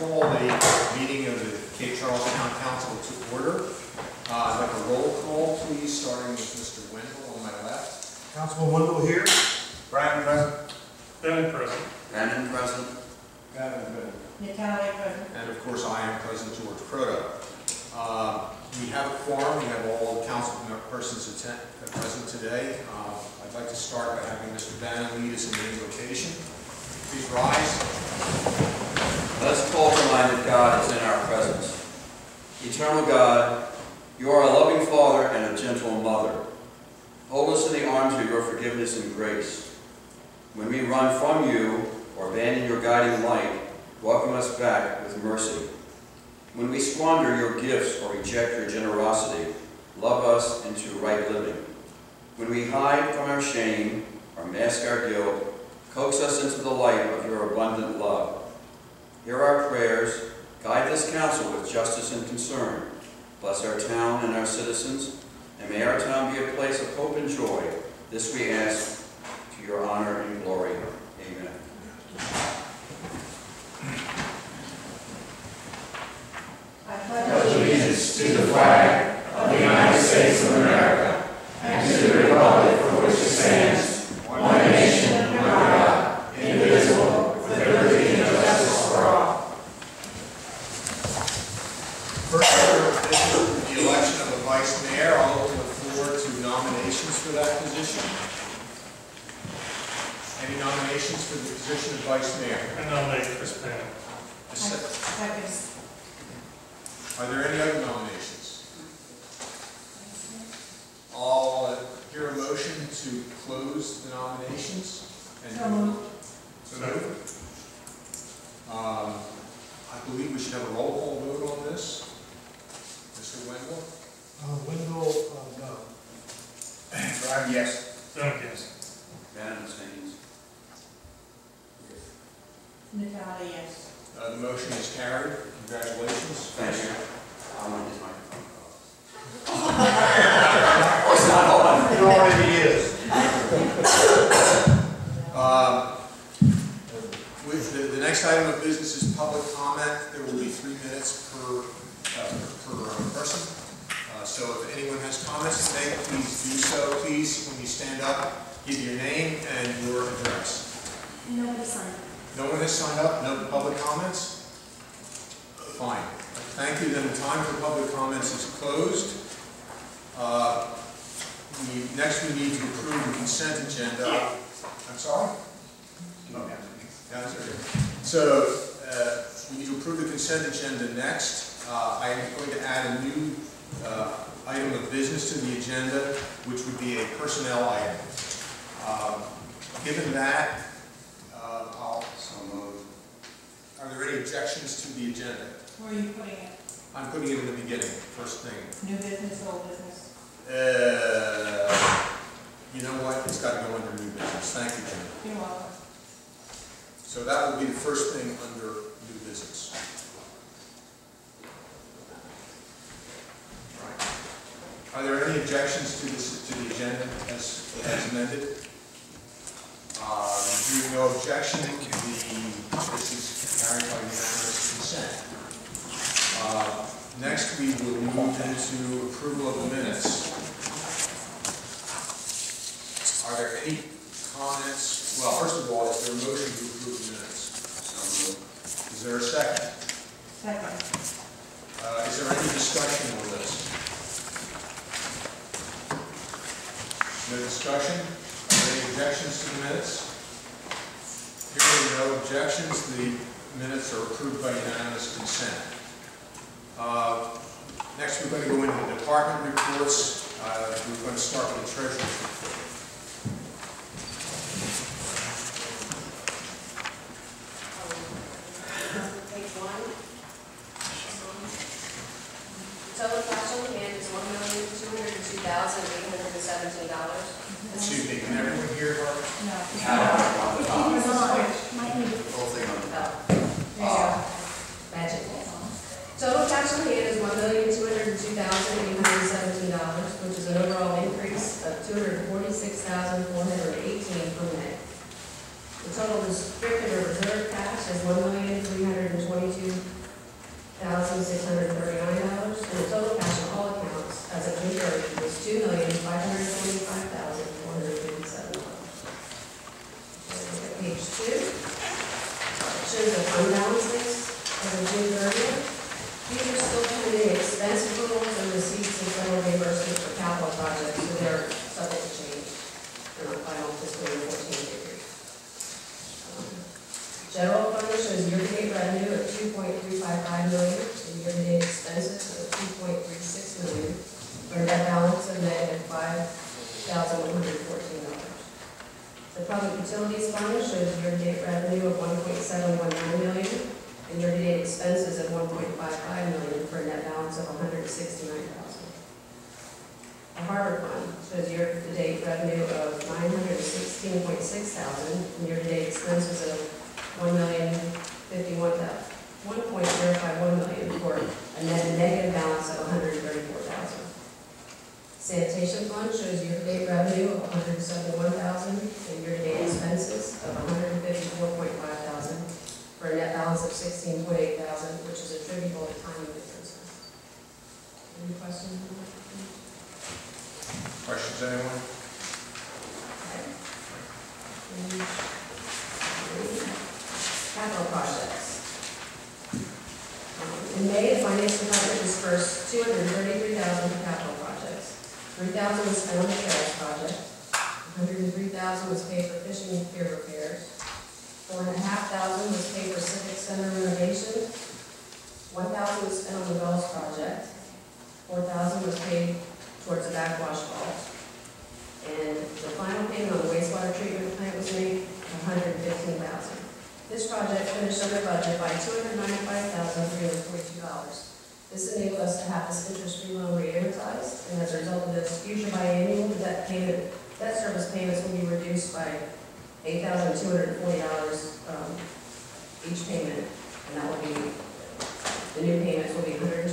call the meeting of the Cape Charles Town Council to order. I'd like a roll call, please, starting with Mr. Wendell on my left. Councilman Wendell here. Brian present. Bennett present. Brandon present. Gavin present. Natalia present. And of course, I am present, George Proto. We have a quorum. We have all the council persons present today. I'd like to start by having Mr. Bannon lead us in the invocation. Please rise. Let us call to mind that God is in our presence. Eternal God, you are a loving Father and a gentle Mother. Hold us in the arms of your forgiveness and grace. When we run from you or abandon your guiding light, welcome us back with mercy. When we squander your gifts or reject your generosity, love us into right living. When we hide from our shame or mask our guilt, coax us into the light of your abundant love. Hear our prayers, guide this council with justice and concern. Bless our town and our citizens, and may our town be a place of hope and joy. This we ask to your honor and glory. Amen. I pledge allegiance to the flag of the United States of America and to the republic for which it stands, one nation, under God, indivisible, with liberty and justice for all. First order of business, the election of a vice mayor. I'll open the floor to nominations for that position. Any nominations for the position of vice mayor? I nominate Chris Bennett. Second. Are there any other nominations? I'll hear a motion to close the nominations. So moved. So moved. I believe we should have a roll call vote on this. Mr. Wendell? Wendell, no. Brian, yes. Bennett, yes. Brandon abstains. Natalia, yes. The motion is carried. Congratulations. Thank you. I want his microphone. Oh, it's not on. It already is. With the next item of business is public comment. There will be 3 minutes per person. So if anyone has comments today, please do so. Please, when you stand up, give your name and your address. Nobody signed. No one has signed up? No public comments? Fine. Thank you. Then the time for public comments is closed. Next, we need to approve the consent agenda. I'm sorry? No. Yeah, that's okay. So, we need to approve the consent agenda next. I am going to add a new item of business to the agenda, which would be a personnel item. Given that, are there any objections to the agenda? Where are you putting it? I'm putting it in the beginning, first thing. New business, old business? You know what? It's got to go under new business. Thank you, Jim. You're welcome. So that will be the first thing under new business. All right. Are there any objections to the agenda as amended? Hearing no objection, this is carried by unanimous consent. Next, we will move into approval of the minutes. Are there any comments? Well, first of all, is there a motion to approve the minutes? Is there a second? Second. Is there any discussion on this? No discussion? Are there any objections to the minutes? Hearing no objections, the minutes are approved by unanimous consent. Next, we're going to go into the department reports. We're going to start with the treasurer's report. Page 1. Total cash on hand is $1,202,817. Excuse me, can everyone hear her? No. Might need the whole thing on the top. There you go. Magic. Total cash on hand is $1,202,817, which is an overall increase of $246,418 per minute. The total restricted or reserved cash is $1,322,000. $1,639, and the total cash in all accounts as of June 30 was $2,525,457. Look at page 2. It shows the fund balances as of June 30th. These are still pending expense approvals and receipts and federal reimbursements for capital projects, so they're subject to change. They're not final fiscal year 14 figures. General fund shows year-to-date revenue of $2.355 million and year-to-date expenses of $2.36 million, for a net balance of negative $5,114. The public utilities fund shows year-to-date revenue of $1.719 million and year-to-date expenses of $1.55 million, for a net balance of $169,000. The harbor fund shows year-to-date revenue of $916,600 and year-to-date expenses of $1,051,000, $1.051 million, for a net negative balance of $134,000. Sanitation fund shows year-to-date revenue of $171,000 and year-to-date expenses of $154,500, for a net balance of $16,800, which is attributable to timing differences. Any questions on that? Questions, anyone? Capital projects. In May, the Finance Department dispersed $233,000 for capital projects. $3,000 was spent on the trails project. $103,000 was paid for fishing pier repairs. $4,500 was paid for civic center renovation. $1,000 was spent on the Wells project. $4,000 was paid towards the backwash vault. And the final payment on the wastewater treatment plant was made $115,000. This project finished under budget by $295,342. This enabled us to have this interest-free loan re-amortized, and as a result of this future biannual debt service payments will be reduced by $8,240 each payment, and that will be, the new payments will be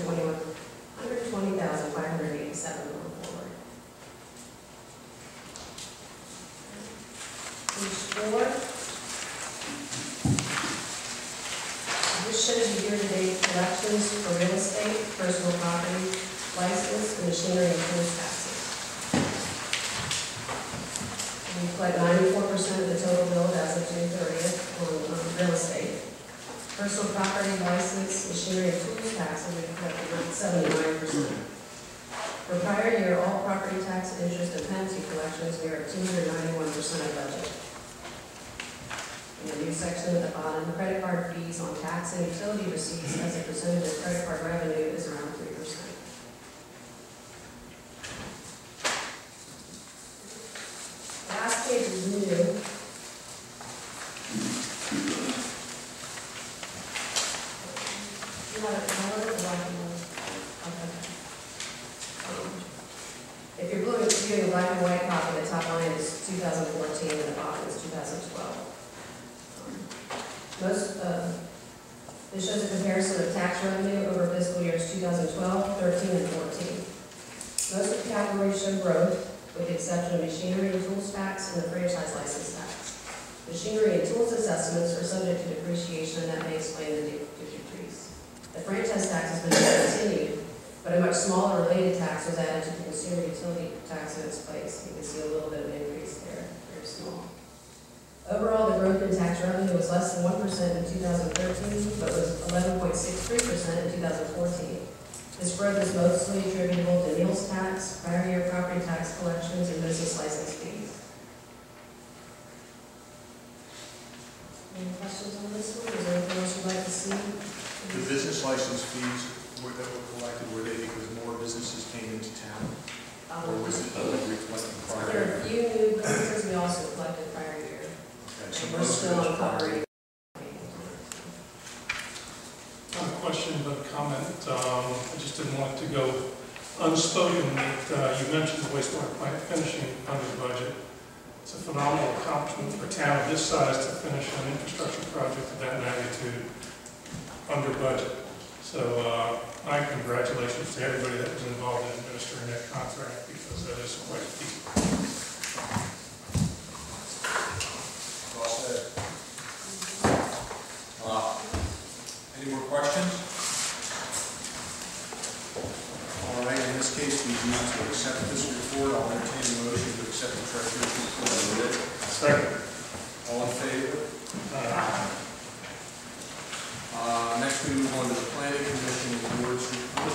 $120,587 going forward. Page 4. This shows you year-to-date collections for real estate, personal property, license, and machinery and tools taxes. We collect 94% of the total bill as of June 30th on real estate. Personal property, license, machinery, and tools taxes, we collected 79%. For prior year, all property tax, interest, and penalty collections, we are at 291% of budget. In the new section at the bottom, credit card fees on tax and utility receipts as a percentage of credit card revenue is around 3%. Last page is new. You have it colored or black and white? Okay. If you're viewing a black and white copy, the top line is 2014 and the bottom is 2012. This shows a comparison of tax revenue over fiscal years 2012, 13, and 14. Most of the categories show growth, with the exception of machinery and tools tax and the franchise license tax. Machinery and tools assessments are subject to depreciation, and that may explain the decrease. The franchise tax has been discontinued, but a much smaller related tax was added to the consumer utility tax in its place. You can see a little bit of an increase there, very small. Overall, the growth in tax revenue was less than 1% in 2013, but was 11.63% in 2014. This growth is mostly attributable to meals tax, prior year property tax collections, and business license fees. Any questions on this one? Is there anything else you'd like to see? The business license fees that were collected, were they because more businesses came into town? Or was it reflecting prior? There are a few new businesses we also collected prior year. Okay, so And we're most of still those uncovering. Not a question, but a comment. I just didn't want it to go unspoken that you mentioned the wastewater plant finishing under budget. It's a phenomenal accomplishment for a town of this size to finish an infrastructure project of that magnitude under budget. So my congratulations to everybody that was involved in administering that contract, because that is quite a feat. Well said. Any more questions? Second. All in favor? Next we move on to the planning commission board's report.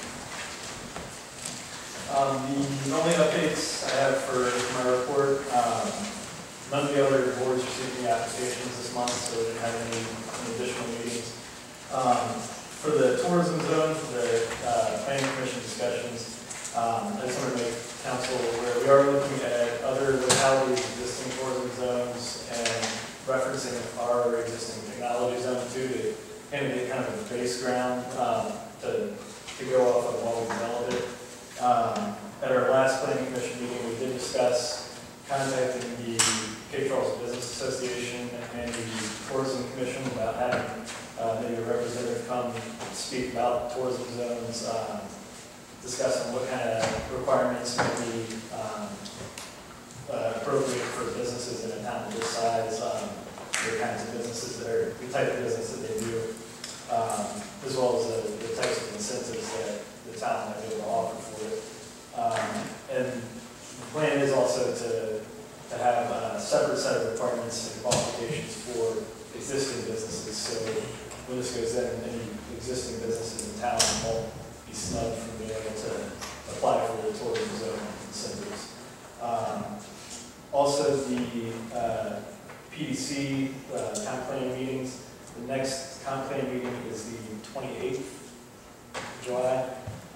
The only updates I have for my report, none of the other boards received any applications this month, so we didn't have any additional meetings. For the tourism zone, for the planning commission discussions, I just want to make council aware, we are looking at other localities' existing tourism zones and referencing our existing technology zone too, to kind of get kind of a base ground to go off of while we develop it. At our last planning commission meeting, we did discuss contacting the Cape Charles Business Association and the Tourism Commission about having maybe a representative come speak about tourism zones, discuss on what kind of requirements may be appropriate for businesses in a town of this size, the kinds of businesses that are, the type of business that they do, as well as the types of incentives that the town might be able to offer for it. And the plan is also to have a separate set of requirements and qualifications for existing businesses. So when this goes in, any existing businesses in town won't be snubbed from being able to apply for the tourism zone incentives. Also, the PDC town planning meetings. The next town planning meeting is the 28th of July.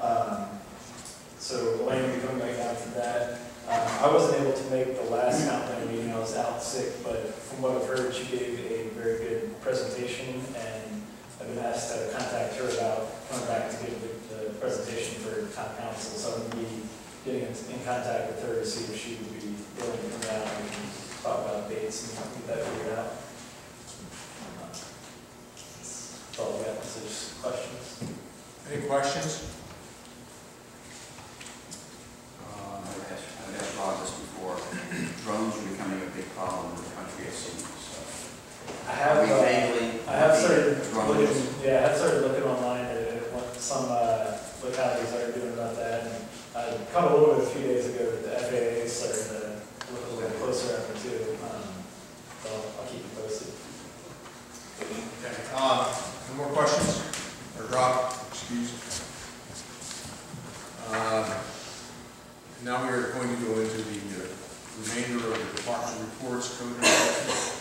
So Elaine will be coming back down for that. I wasn't able to make the last town planning meeting. I was out sick, but from what I've heard, she gave a very good presentation, and I've been asked to contact her about coming back to give the presentation for town council. So I'm going to be getting in contact with her to see if she would be willing to come down and talk about dates and get that figured out. That's all I got. So just questions. Any questions? I've asked Rob this before. Drones are becoming a big problem in the country, it seems. I have started drones. looking. Yeah, I have started looking online at what some localities are doing about that. And I caught a little bit a few days ago that the FAA started to look a little closer at it too. So I'll keep you posted. Okay. No more questions? Or Rob, excuse. Now we are going to go into the remainder of the department reports, code enforcement.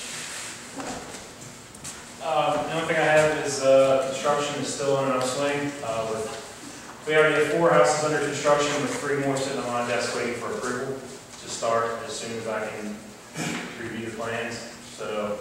The only thing I have is construction is still in an upswing. We already have 4 houses under construction with 3 more sitting on my desk waiting for approval to start as soon as I can review the plans. So,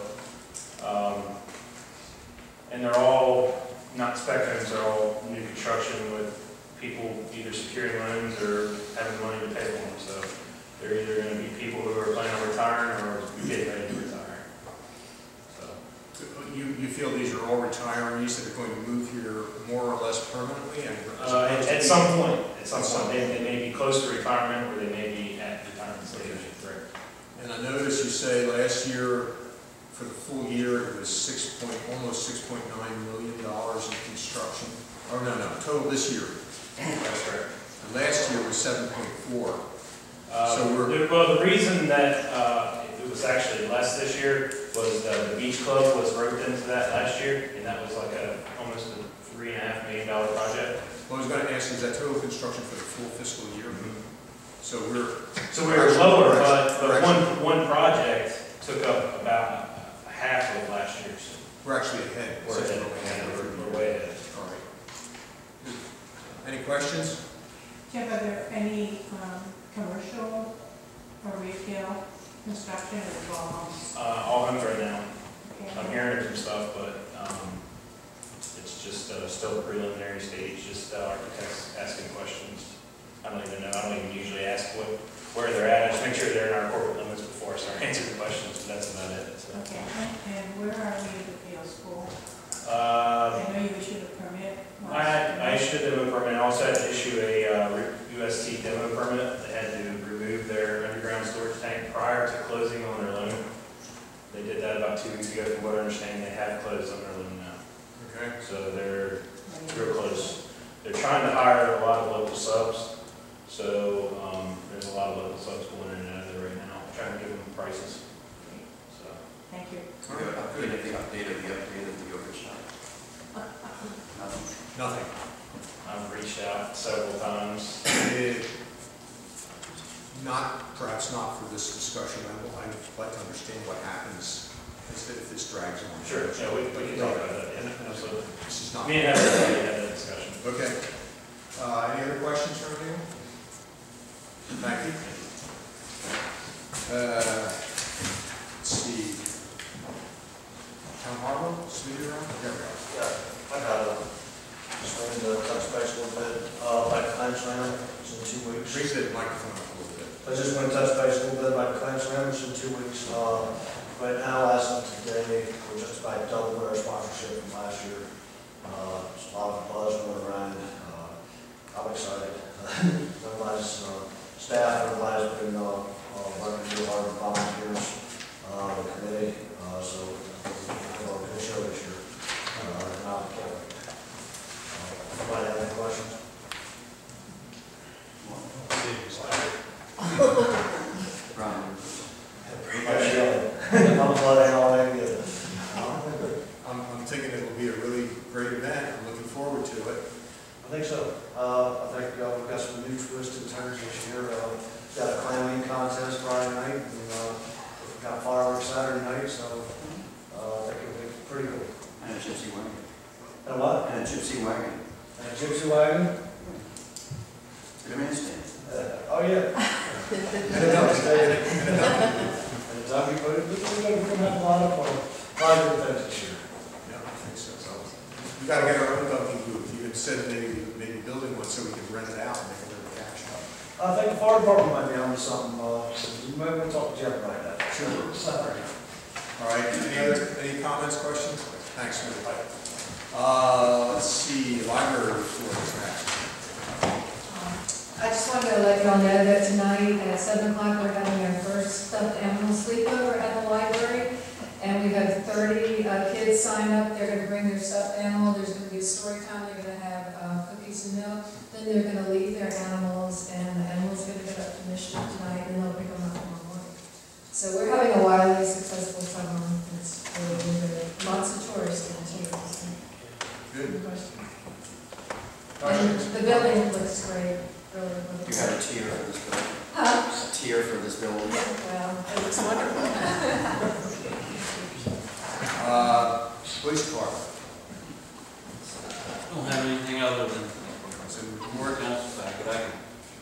and they're all not spec homes, they're all new construction with people either securing loans or having money to pay for them. So they're either going to be people who are planning on retiring or getting ready to retire. So. You feel these are all retirees that are going to move here more or less permanently? And At some point, they may be close to retirement, or they may be at retirement stage. Correct. And I noticed you say last year, for the full year, it was almost $6.9 million in construction. Oh no, total this year. That's correct. And last year was 7.4. Well, the reason that it was actually less this year was the beach club was roped into that last year, and that was like almost a $3.5 million project. Well, I was going to ask, is that total construction for the full fiscal year? Mm-hmm. So we were lower, but one project took up about half of last year's. we're actually ahead. We're way ahead. All right. Any questions? Jeff, are there any commercial or retail construction or all homes? All homes right now. Okay. I'm hearing some stuff, but it's just still a preliminary stage, just architects asking questions. I don't even know, I don't even usually ask where they're at. I just make sure they're in our corporate limits before I start answering questions, but that's about it. So. Okay, and where are we at the field school? I I know you issued a permit. I issued them a permit. I also had to issue a UST demo permit. They had to remove their underground storage tank prior to closing on their loan. They did that about 2 weeks ago. From what I understand, they have closed on their loan now. Okay. So they're real close. They're trying to hire a lot of local subs. So they're there's a lot of local subs going in and out of there right now, trying to give them prices, so. Thank you. I'm good at the update of the overshot. Nothing. I've reached out several times. Perhaps not for this discussion. I'd like to understand what happens if this drags on. Sure, yeah, we can talk about that, yeah, absolutely. This is not. Me and everybody had that discussion. Okay. Any other questions from you? Thank you. Let's see. Town Harbor, Smitty around? There we go. Yeah, I got it. Just wanted to touch base a little bit, about claims land, it's in 2 weeks. Raise the microphone up a little bit. I just want to touch base a little bit about claims land, it's in 2 weeks. Right now, as of today, we're just about double our sponsorship from last year. There's a lot of buzz going around. I'm excited. Everybody's, staff, everybody's been, working really hard with volunteers, the committee, so we're a good show this year. And I'll keep it. Anybody have any questions? Brian? I'm glad all that good. I'm thinking it will be a really great event. I'm looking forward to it. I think so. I think we've got some new twists and turns this year. Got a clamming contest Friday night, and we've got fireworks Saturday night, so I think it'll be pretty cool. And a gypsy wagon. And what? And a gypsy wagon. And a gypsy wagon? Good man stand. Oh, yeah. And a dumpy. And a dumpy, but we're going to have a lot of fun. A lot of good things this year. Yeah, I think so. We got to get our own dunking booth. You had said maybe building one so we can rent it out and make a little cash. I think the fire department might be on to something. You might want to talk to Jeff about that. Sure. All right. Any comments, questions? Thanks, Mr. Let's see. Library report is next. I just wanted to let y'all know that tonight at 7 o'clock, we're having our first stuffed animal sleepover at the library. And we have 30 kids signed up. They're going to bring their stuffed animal. There's going to be a story time. They're going to have cookies and milk. Then they're going to leave their animals, and the animals are going to get up to Michigan tonight, and they'll pick them up tomorrow morning. So we're having a wildly successful summer. It's really been good. Lots of tourists in too. Good. And the building looks great. Really, really You have a tier for this building? Huh? A tier for this building? Well, it looks wonderful. Police department. I don't have anything other than Some more more. council back, but I can.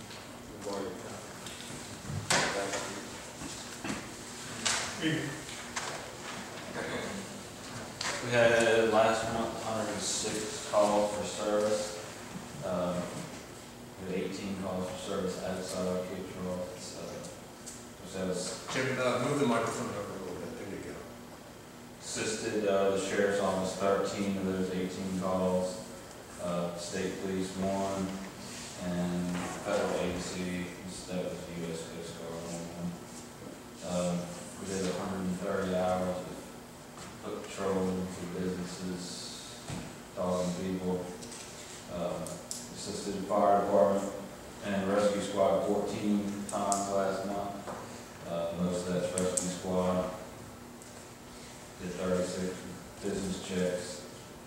We had last month 106 calls for service. We had 18 calls for service outside our Cape office. That was Jim, move the microphone over a little bit. There you go. assisted the sheriff's office 13 of those 18 calls, state police 1, and federal agency, that was the U.S. Coast Guard 1. We did 130 hours of foot patrolling for businesses, talking to people. Assisted the fire department and rescue squad 14 times last month. Most of that's rescue squad. Did 36 business checks.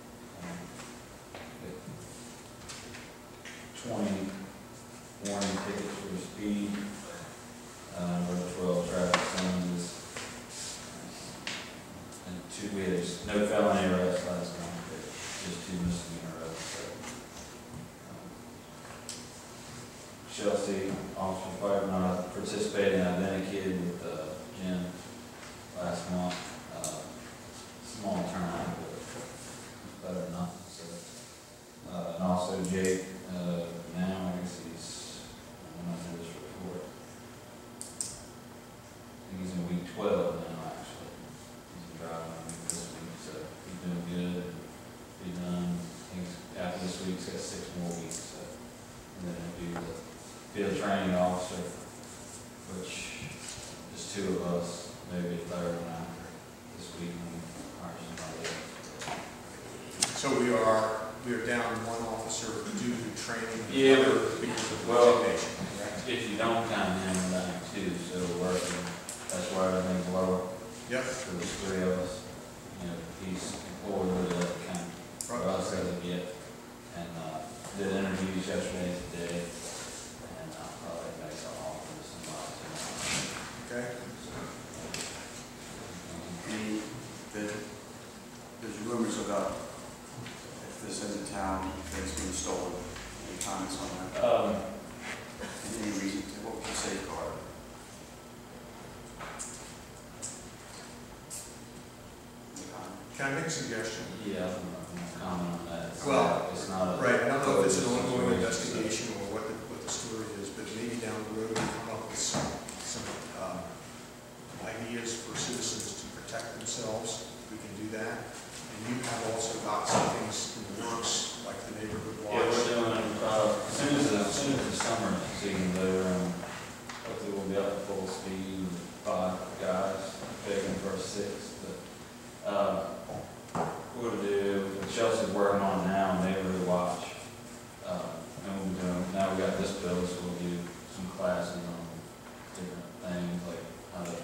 20 warning tickets for speed. Wrote 12 traffic summonses. And we had no felony arrests last month, but just 2 misdemeanor arrests. Chelsea, Officer Fireman, participated in Identikid with Jim last month. Small turnout, but better than nothing. So, and also Jake, now I guess he's, I'm not sure this report. I think he's in week 12 now, actually. He's been driving on week this week, so he's doing good. He's done, I think after this week, he's got 6 more weeks. So, and then he'll be the field training officer, which is 2 of us, maybe a third one after this week. So we are down 1 officer due to training. Yeah, because of well, resignation, correct? if you don't count him, then two, so we're working, that's why everything's lower. Yep. So there's three of us, you know, he's employed with the county, for us as of yet. And, did interviews yesterday and today, and, probably make an offer to somebody tonight. Okay. There's rumors about if this in the town, things being stolen. Any comments on that? Any reason to, what would you safeguard? Any comment? Can I make a suggestion? Yeah, I'm not gonna comment on that. Well, It's not a. Right, I don't know if it's an ongoing situation, investigation or what the story is, but maybe down the road we come up with some ideas for citizens to protect themselves. We can do that. And you have also got some things in the works, like the neighborhood Yeah, we're watch. doing, as soon as the summer season, they're, hopefully we'll be up to full speed, 5 guys, begging for a 6, but, we're gonna do, what Chelsea's working on now, neighborhood watch. And we're doing, now we got this bill, so we'll do some classes on different things, like how to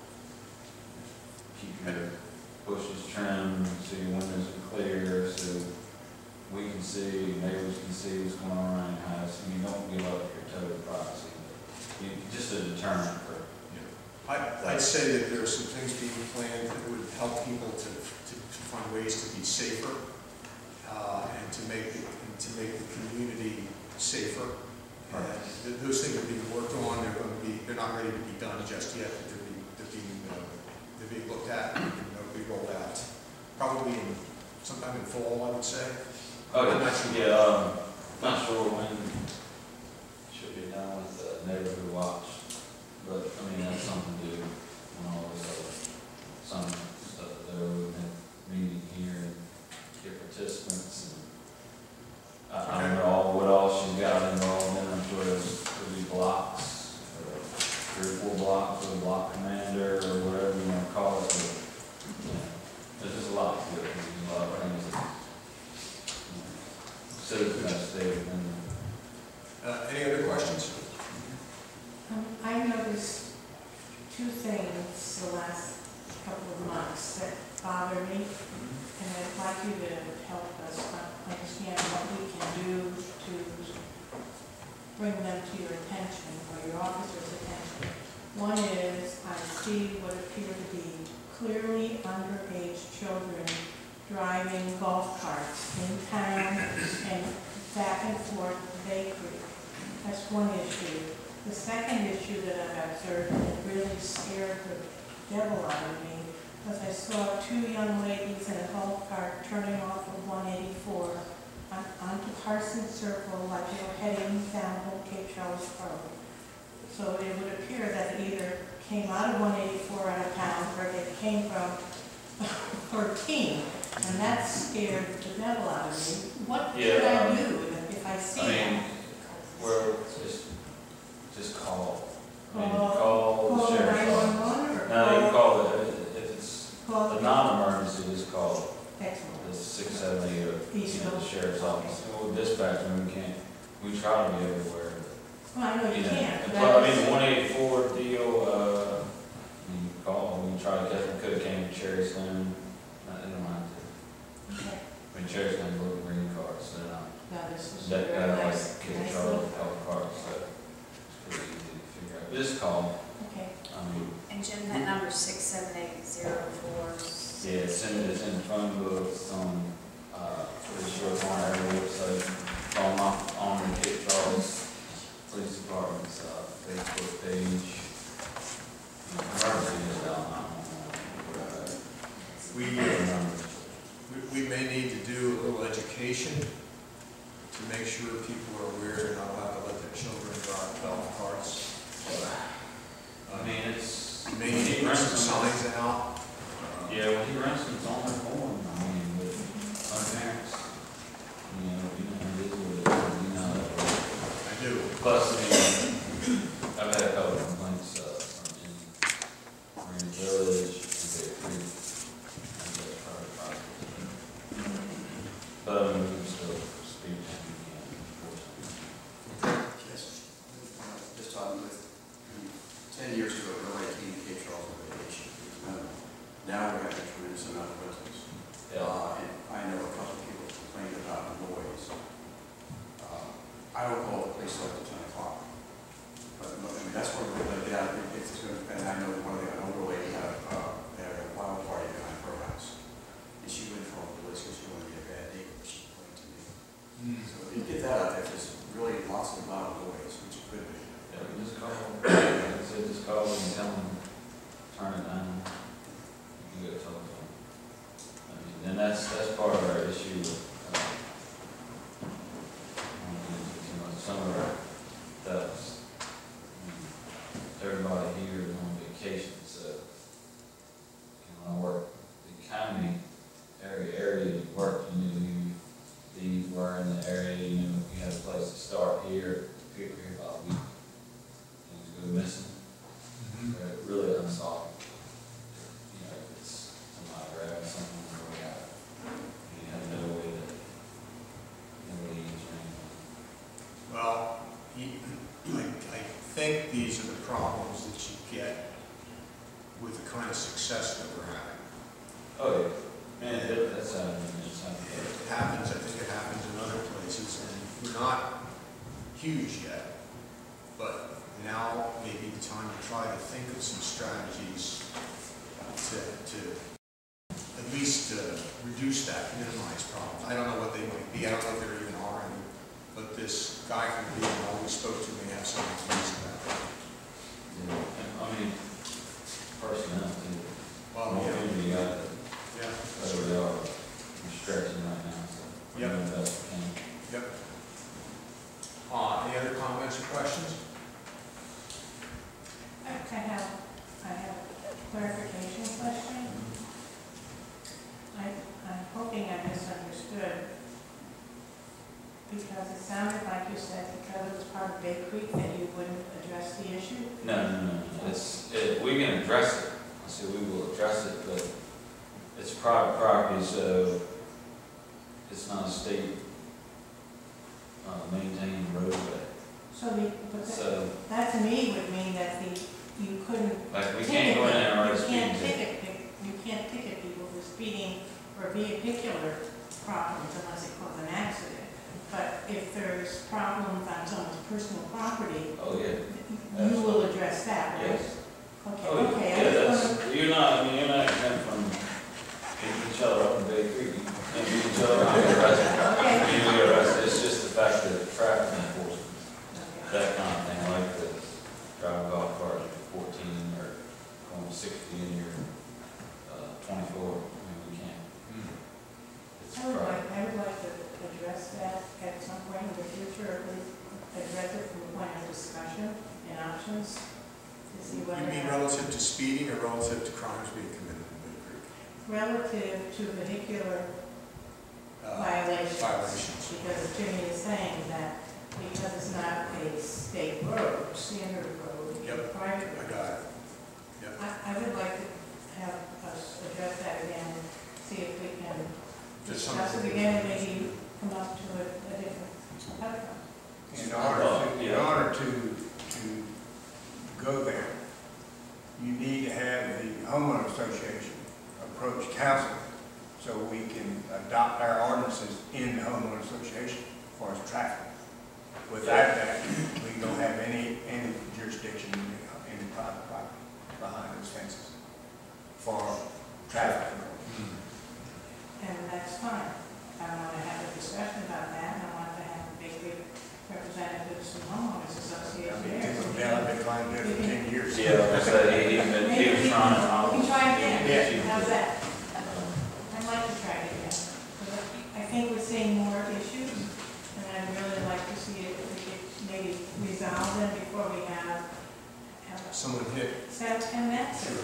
keep your bushes trimmed, so your windows are clear, so we can see, neighbors can see what's going on around your house, and you don't give up your total privacy. You, just a deterrent for. I'd say that there are some things being planned that would help people to find ways to be safer, and to make the community safer. Those things are being worked on. They're not ready to be done just yet. But they're being looked at and they'll be rolled out. Probably sometime in fall, I would say. Oh, I'm not sure. yeah, not sure when should be done with the neighborhood watch, but I mean, that's something to do when all this other, some stuff there, we have meeting here and get participants and I don't know what all she's got involved in. I'm sure there'll be blocks, 3 or 4 blocks with a block commander or whatever you want to call it, but there's just a lot to it. There's a lot of things that citizens have to stay within. Any other questions? I noticed 2 things the last couple of months that bother me, and I'd like you to help us understand what we can do to bring them to your attention, or your officer's attention. One is, I see what appear to be clearly underage children driving golf carts in town and back and forth to Bay Creek. That's one issue. The second issue that I've observed that really scared the devil out of me was I saw 2 young ladies in a golf cart turning off of 184 onto Parsons Circle like they were heading down Old Cape Charles Road. So it would appear that it either came out of 184 out of town or they came from 13, and that scared the devil out of me. What should I do if I see them? We're just call. I mean, Call call the sheriff's 911 office. or No, you can call it, if it's call a non-emergency, just call Excellent. the 678 or, the sheriff's office. Okay. Well, dispatch, we try to be everywhere. Well, I know you can't. but Well, I mean, the 184 deal, you call, we try to catch them, could've came to Cherry Saloon, they don't mind to. Okay. I mean, Cherry Saloon's little green cars, so they're not. Now, this is That very guy like nice. Kid Nice Charlie, little- Health Park, so it's pretty easy to figure out. Just call, Okay. I mean, And Jim, that number's 67804. yeah, it's in the phone book, it's on, pretty sure it's on every website, it's on the Kid Charles Police Department's, Facebook page. Emergency is down on, We may need to do a little education to make sure people are aware they're not allowed to let their children drive golf carts. I mean, it's. You may need to put some signs out. Yeah, when he rents them, it's on their phone, I mean, with my parents, you know how it is with it, you know that way. I do. Plus, I mean, I've had a couple of complaints, from Marine Village, and Bay Creek, and the private property. But I mean, we can still speak to them, Yes. Just years ago, nobody came to Cape Charles on vacation. It was minimal. Now we're having a tremendous amount of rentals. And I know a couple of people complained about noise. I don't call the police till after 10 o'clock. But I mean, that's where we're going to get out. It's going to, and I know one of the older lady had a wild party behind her house. And she wouldn't call the police because she wanted to be a bad neighbor. She complained to me. So if you get that out there, there's really lots of loud noise, which it could be. Yeah, we just call them, like I said, just call them and tell them, turn it down. You get a telephone. I mean, and that's part of our issue with, some of our thefts. Everybody here is on vacation, so, I work the county area you work, these were in the area, you had a place to start here, pick here about a week. Things go missing. They're really unsolved. If it's somebody grabbing something on the way out, you have no way to, nobody eats or anything. Well, I think these are the problems that you get with the kind of success that we're having. Oh, yeah. Man, that's It happens, I think it happens in other places, and we're not huge yet, but now may be the time to try to think of some strategies to at least reduce that, minimize problems. I don't know what they might be, I don't know if there even are any, but this guy from the one we spoke to may have some ideas about that. I mean, personnel too. Well, yeah. You got it. Yeah. That's where they are. We're stretching right now, so we're Yep. doing the best we can. Yep. Any other comments or questions? I have a clarification question. I'm hoping I misunderstood, because it sounded like you said because it was part of Bay Creek that you wouldn't address the issue? No. We can address it. I said we will address it, but it's private property, so it's not a state maintained roadway. So that to me would mean that you couldn't. like we can't go in there and write a speeding You can't ticket people for speeding or vehicular problems unless it causes an accident. But if there's problems on someone's personal property, Oh, yeah. you will address that, right? Yes. Okay, okay. I Yeah, just wanna- you're not exempt from hitting each other up in Bay Creek. You can't beat each other up and arrested. You can be arrested. It's just the fact that traffic enforcement, that kind of thing, like the driving golf cart at 14 or going 60 in your 24. I mean, we can't. It's private. I would like to address that at some point in the future, or at least address it from the point of discussion and options to see whether. You mean relative to speeding or relative to crimes being committed in Bay Creek? Relative to vehicular violations. Violations. Because Jimmy is saying that because it's not a state road, standard road, it's a private road. I got it. Yep. I would like to have us address that again, see if we can discuss it again and maybe come up to a different outcome. In order to go there, you need to have the homeowner association approach council so we can adopt our ordinances in the homeowner association as far as traffic. Without that, we don't have any jurisdiction in private property behind those fences for traffic control. And that's fine. I want to have a discussion about that, and I want to have a big representatives from homeowners association there. I've been trying to do it for 10 years. Yeah, so he was trying to. We can try again. Yeah. How's that? I'd like to try it again. Because I think we're seeing more issues, and I'd really like to see it, if we could maybe resolve them before we have Someone hit. and that's it.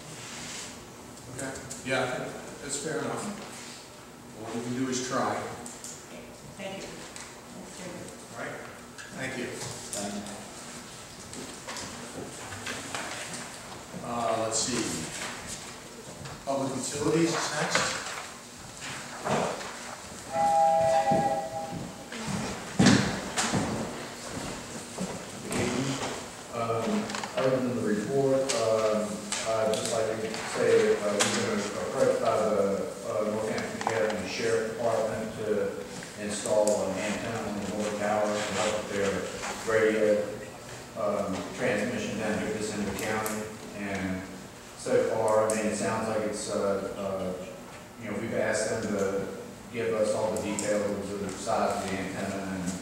Okay. Yeah, I think that's fair enough. All we can do is try. Thank you. That's good. All right? Thank you. Thank you. Let's see. Public utilities is next. Other than the report, I mean, it sounds like it's, you know, we've asked them to give us all the details of the size of the antenna and,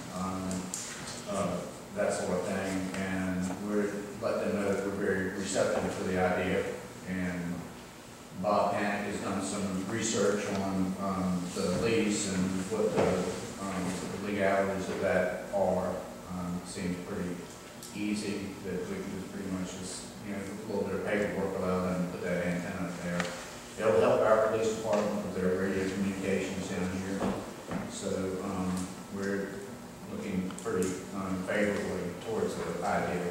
that sort of thing, and we're letting them know that we're very receptive to the idea. And Bob Panic has done some research on, the lease and what the legalities of that are. Seems pretty easy, that we can just pretty much just, you know, a little bit of paperwork allow them to put that antenna there. It'll help our police department with their radio communications down here. So, we're looking pretty favorably towards the idea.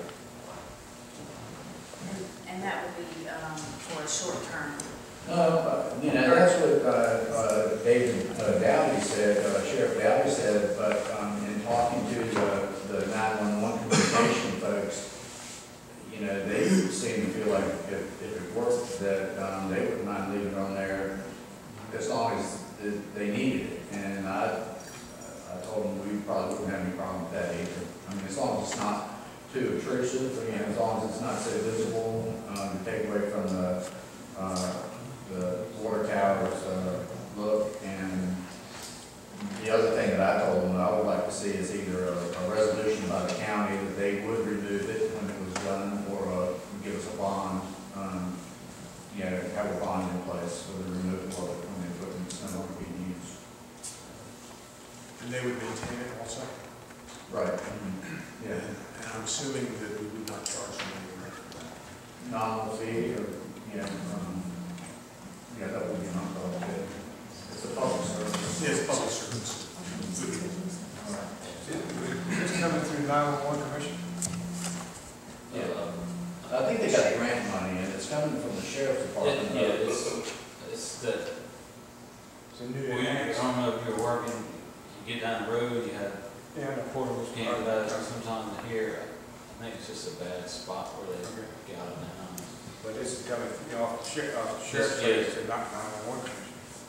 And that would be for a short term. You know, that's what David Dowdy said, Sheriff Dowdy said, but in talking to the 911 communication folks, you know, they seem to feel like if it worked, that they wouldn't mind leaving it on there as long as they needed it. And I told them we probably wouldn't have any problem with that either. I mean, as long as it's not too intrusive, you know, as long as it's not so visible, to take away from the water tower's look. And the other thing that I told them I would like to see is either a resolution by the county that they would remove it when it was done, or give us a bond, you know, have a bond in place for the removal of it when the equipment's no longer being used. And they would maintain it also? Right. Yeah. And I'm assuming that we would not charge them any rent for that. Nominal fee, or, you know, yeah, that would be an uncovered bid. It's a public service. Yes, public service. All right. Is this coming through 911 commission? Yeah. I think they got grant money, and it's coming from the sheriff's department. It's that, It's a new I don't know if you're working, you get down the road, you have portables can't get out sometime here. I think it's just a bad spot where they got it now. But this is coming, you know, off the sheriff's Yes. to not 911 commission.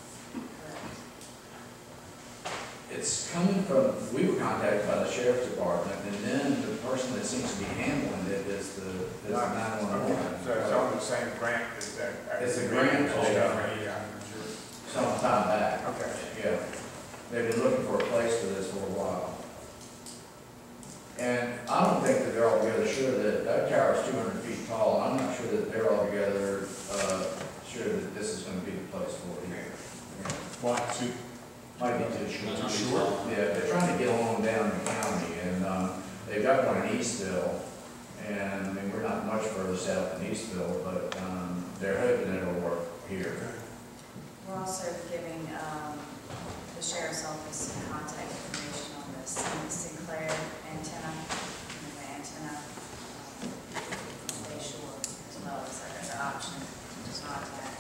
It's coming from, we were contacted by the sheriff's department, and then the person that seems to be handling it is the 911. So it's on the same grant as that. It's a grant, Yeah, some time back. okay. Yeah. They've been looking for a place for this for a while. And I don't think that they're altogether sure that tower is 200 feet tall. I'm not sure that they're altogether sure that this is going to be the place for it here. Why? Too Might be too short. Not too short. Yeah, they're trying to get along down the county, and they've got one in Eastville. And I mean, we're not much further south than Eastville, but they're hoping it'll work here. We're also giving the sheriff's office some contact information on the Sinclair antenna, and the antenna Bay Shore, as well as an option to contact.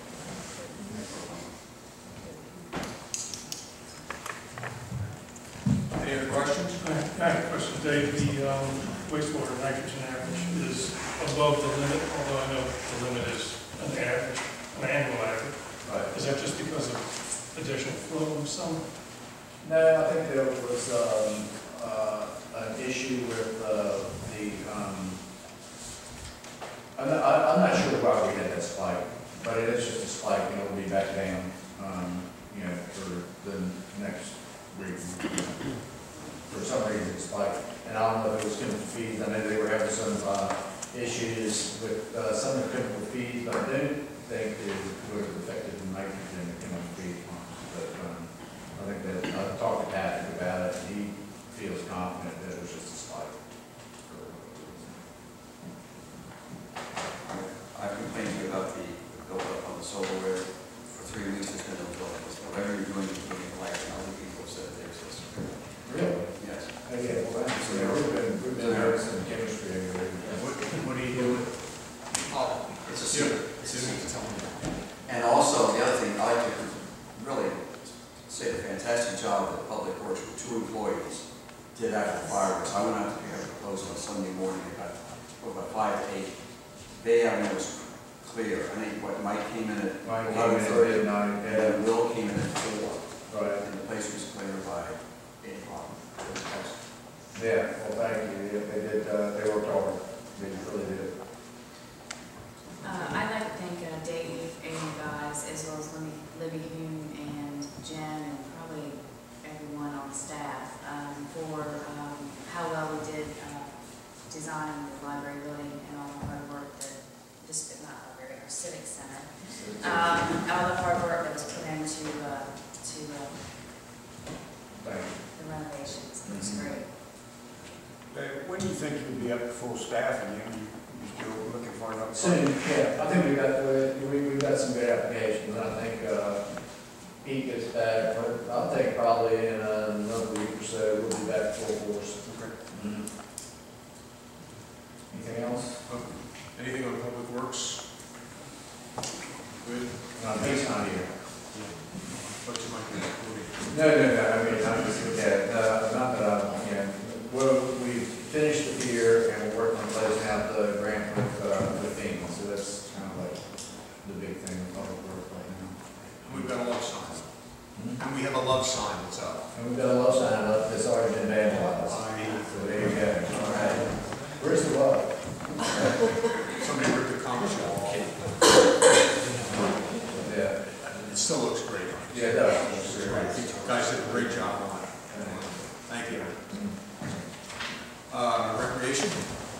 Any other questions? I have a question, Dave. The wastewater nitrogen average is above the limit, although I know the limit is an average, an annual average. Right. Is that just because of additional flow of some? No, I think there was an issue with I'm not sure why we had that spike, but it is just a spike, and it'll be back down, you know, for the next week. For some reason, it spiked. And I don't know if it was chemical feeds. I know they were having some issues with some of the chemical feeds, but I don't think it would have affected the nitrogen in the chemical feed pumps. But I think that I talked to Patrick about it, and he feels confident that it was just a spike. I complained to you about the buildup on the solar. For 3 weeks, there's been no buildup. Whatever you're doing, you're doing it like other people said they exist. Really? Yes. Oh, yeah, well, that's, yeah, we've been there some chemistry over there. What do you do with it? Oh, it's a secret. It's a secret. Tell me. And also, the other thing, I like to really say a fantastic job that Public Works with 2 employees did after the fireworks. I went out to pick up the post on Sunday morning, about 5 to 8. Bay Avenue was clear. I think what Mike came in at 11:30, midnight, and then Will came in at 4. Right. And the place was clear by 8 o'clock. Yeah, well, thank you. Yeah, they did, they worked hard. They really did. I'd like to thank Dave Civic Center. All the hard work that was put into the renovations, it looks great. When do you think you'll be up to full staff again? You still looking for another? Soon, yeah, I think we've got some good applications, I think, Pete gets back, but I'll think probably in another week or so, we'll be back full force. Okay. Mhm. Anything else? Anything on Public Works? Good? He's not here. But you might be including. No, I mean, I'm just, not that well, we finished the pier and we're working on closing out the grant with FEMA, so that's kind of like the big thing in Public Works right now. And we've got a love sign. And we have a love sign that's up. And we've got a love sign up that's already been vandalized. So there you go. All right. Where's the love? Somebody ripped the comic shop off. Yeah. It still looks great. Yeah, it does. You guys did a great job on it. Thank you. Recreation?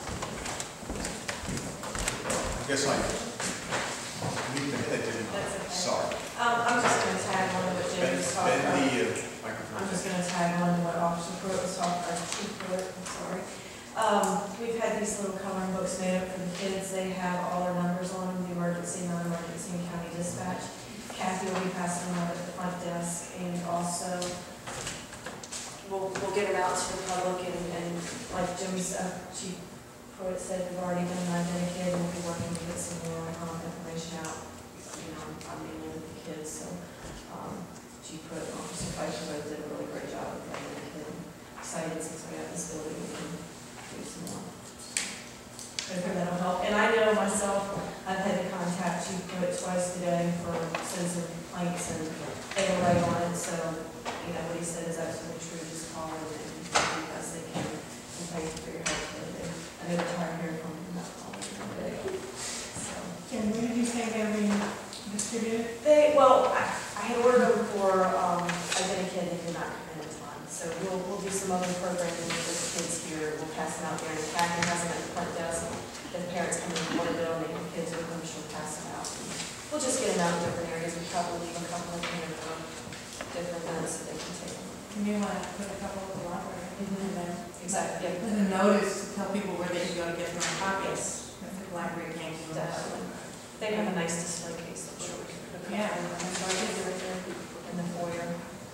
I guess I leaped ahead, didn't I? That's okay. Sorry. I'm just gonna tag on to what Jim was talking about. Bend the microphone. I'm just gonna tag on to what Officer Pruitt was talking about, Chief Pruitt, I'm sorry. We've had these little coloring books made up for the kids. They have all their numbers on them, the emergency, non-emergency, and county dispatch. Kathy will be passing them out at the front desk, and also we'll get them out to the public, and like Chief Pruitt said, we've already done an identity, and we'll be working to get some more information out, on dealing with the kids, so, Chief Pruitt and Officer Pfeiffer both did a really great job with that, and excited since we have this building, we can do some more. Hopefully that'll help, and I know myself, I've had to contact Chief Pruitt twice today for citizen complaints, and they were right on it, so, what he said is absolutely true, just call them and do the best they can, and thank you for your help today. I know they're tired of hearing from them about calling today, so. And when did you say they were being distributed? I had ordered them for, Identikid, and they did not come in in time, so we'll do some other programming with the kids here, we'll pass them out there, and Kathy has them at the front desk, if parents come in and want to go, and they have kids with them, she'll pass them out. We'll just get them out in different areas, we'll probably leave a couple of them for different events that they can take them. You may want to put a couple of the library. And then, Exactly, yeah. put a notice to tell people where they can go to get their copies, if the library can't do that. Definitely. They have a nice display case, I'm sure we can put a couple Yeah. of them right there in the foyer.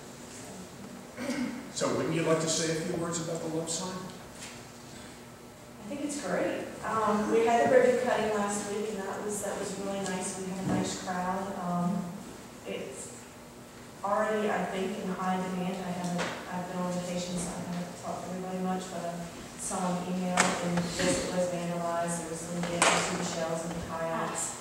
So wouldn't you like to say a few words about the love sign? I think it's great. We had the ribbon cutting last week, and that was really nice. We had a nice crowd. It's already, I think, in high demand. I've been on vacation, so I haven't talked to everybody much, but I saw an email, and this was vandalized. There was some damage to the shells and the kayaks.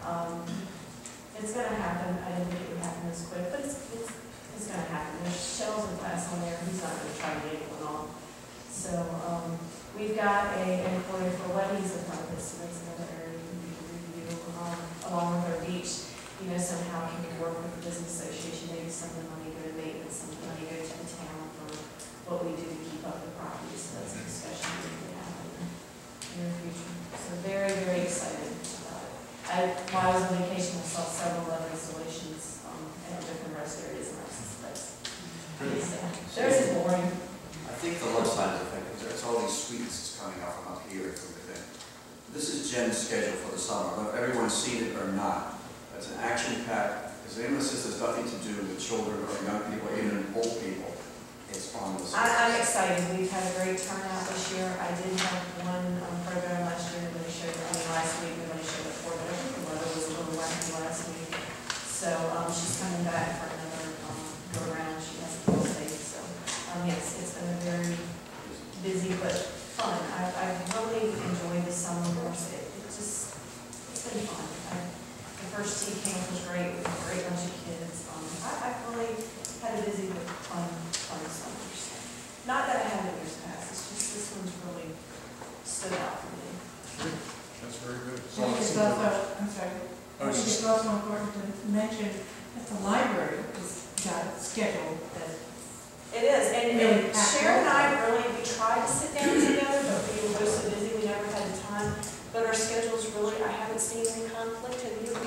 It's gonna happen. I didn't think it would happen this quick, but it's gonna happen. There's shells and glass on there. He's not gonna try to get one off. So, we've got an inquiry for Wendy's in front of us, so that's another area we need to review, along with our beach. Somehow can we work with the business association, maybe some of the money go to maintenance, some of the money go to the town for what we do to keep up the property, so that's a discussion we can have in the near future. So very, very excited about it. While I was on vacation, I saw several other installations, at different rest areas and rest space. There's is boring. I think the love sign is effective. There's all these sweets coming out from up here from the thing. This is Jen's schedule for the summer. I don't know if everyone's seen it or not. It's an action-packed, because the emphasis has nothing to do with children or young people, even old people. It's on the side. I'm excited. We've had a great turnout this year. I did have one program last year that last week, that I showed before, but I think the weather was a little wacky last week. So she's coming back for another go-around. She has a full state. So yes, it's been a very busy but fun. I've really enjoyed the summer course. It's been fun. The first tea camp was great, with a great bunch of kids. I've really had a busy but fun summers. Not that I haven't years past, it's just this one's really stood out for me. That's very good. I think it's also, I'm sorry, I think it's also important to mention that the library has got scheduled that. It is, and Sharon and I we tried to sit down together, but we were both so busy, we never had the time. But our schedules really, I haven't seen any conflict. Have you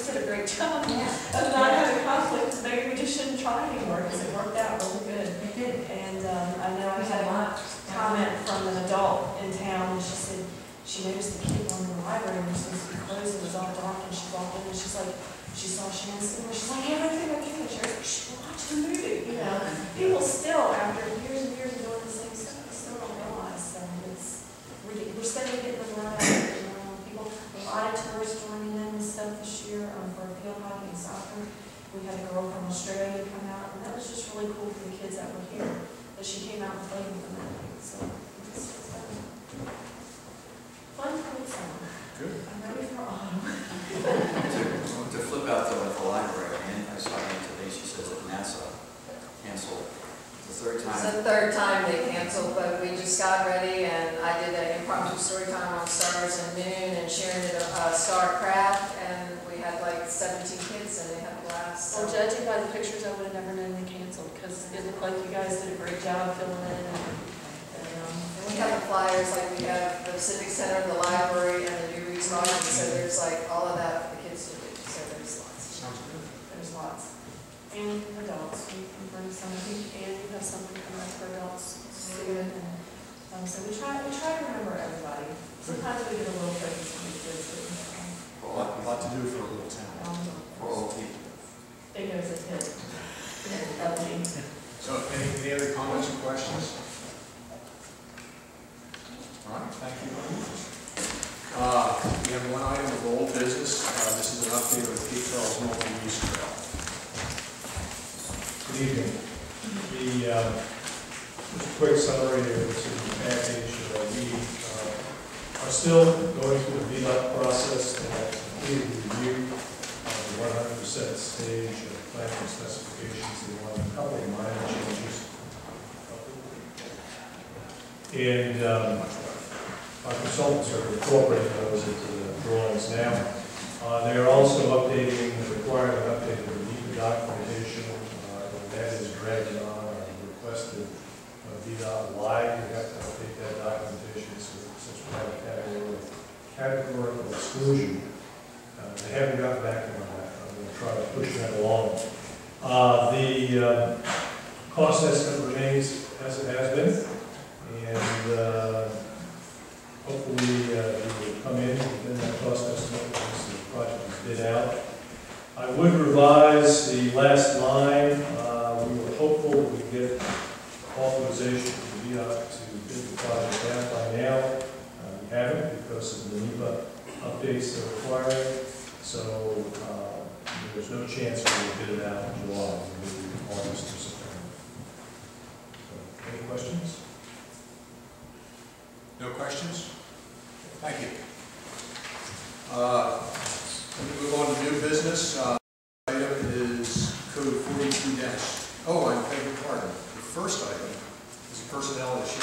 did a great job of not having conflict. Maybe we just shouldn't try anymore because it worked out really good. It did. And I know I had a comment from an adult in town, and she said she noticed the kid going in the library and was supposed to be closed, and it was all dark, and she walked in and she's like, she saw Shannon sitting there, she's like, everything okay? And she was like, shh, watch the movie, you know. People still, after years and years of doing the same stuff, they still don't realize that we're starting to get the word out. You know, people, a lot of tourists joining in and stuff this year for field hockey and soccer. We had a girl from Australia come out, and that was just really cool for the kids that were here, that she came out and played with them that night. So it's fun summer. Good. I'm ready for autumn. To flip out though at the library, and I saw her today, she says that NASA canceled the third It's time. the third time they canceled, but we just got ready and I did an impromptu story time on Stars and Moon, and Sharon did a star craft, and we had like 17 kids and they had a blast. Well, judging by the pictures, I would have never known they canceled because it looked like you guys did a great job filling in. We have the flyers, like we have the Civic Center, the library, and the New Reads Garden, so there's like all of that for the kids to do, so there's lots. Sounds good. There's lots. And adults, we can bring some, I think, and you have something coming up for adults soon. And so we try to remember everybody. Sometimes we get a little tricky when we kids. A lot to do for a little town. For old people. Big as a kid. So any other comments or questions? All right, thank you very much. We have one item of old business. This is an update on the Cape Charles multi-use trail. Good evening. Just a quick summary of the city package. We are still going through the VDOT process that completed the review of the 100% stage of planning specifications. They want a couple of minor changes. And our consultants are incorporating those into the drawings now. They are also updating, requiring an update of the NEPA documentation, and that is dragging on. I requested VDOT why we have to update that documentation, so since we have a categorical exclusion, they haven't gotten back to me on that. I'm going to try to push that along. The cost estimate remains as it has been, and hopefully we will come in within that cost estimate once the project is bid out. I would revise the last line. We were hopeful that we'd get authorization from VDOT to bid the project out by now. We haven't because of the NEPA updates they're requiring. So there's no chance we will bid it out in July, maybe August or September. So, any questions? No questions? Thank you. Let me move on to new business. Item is code 42 - oh, I beg your pardon. The first item is a personnel issue.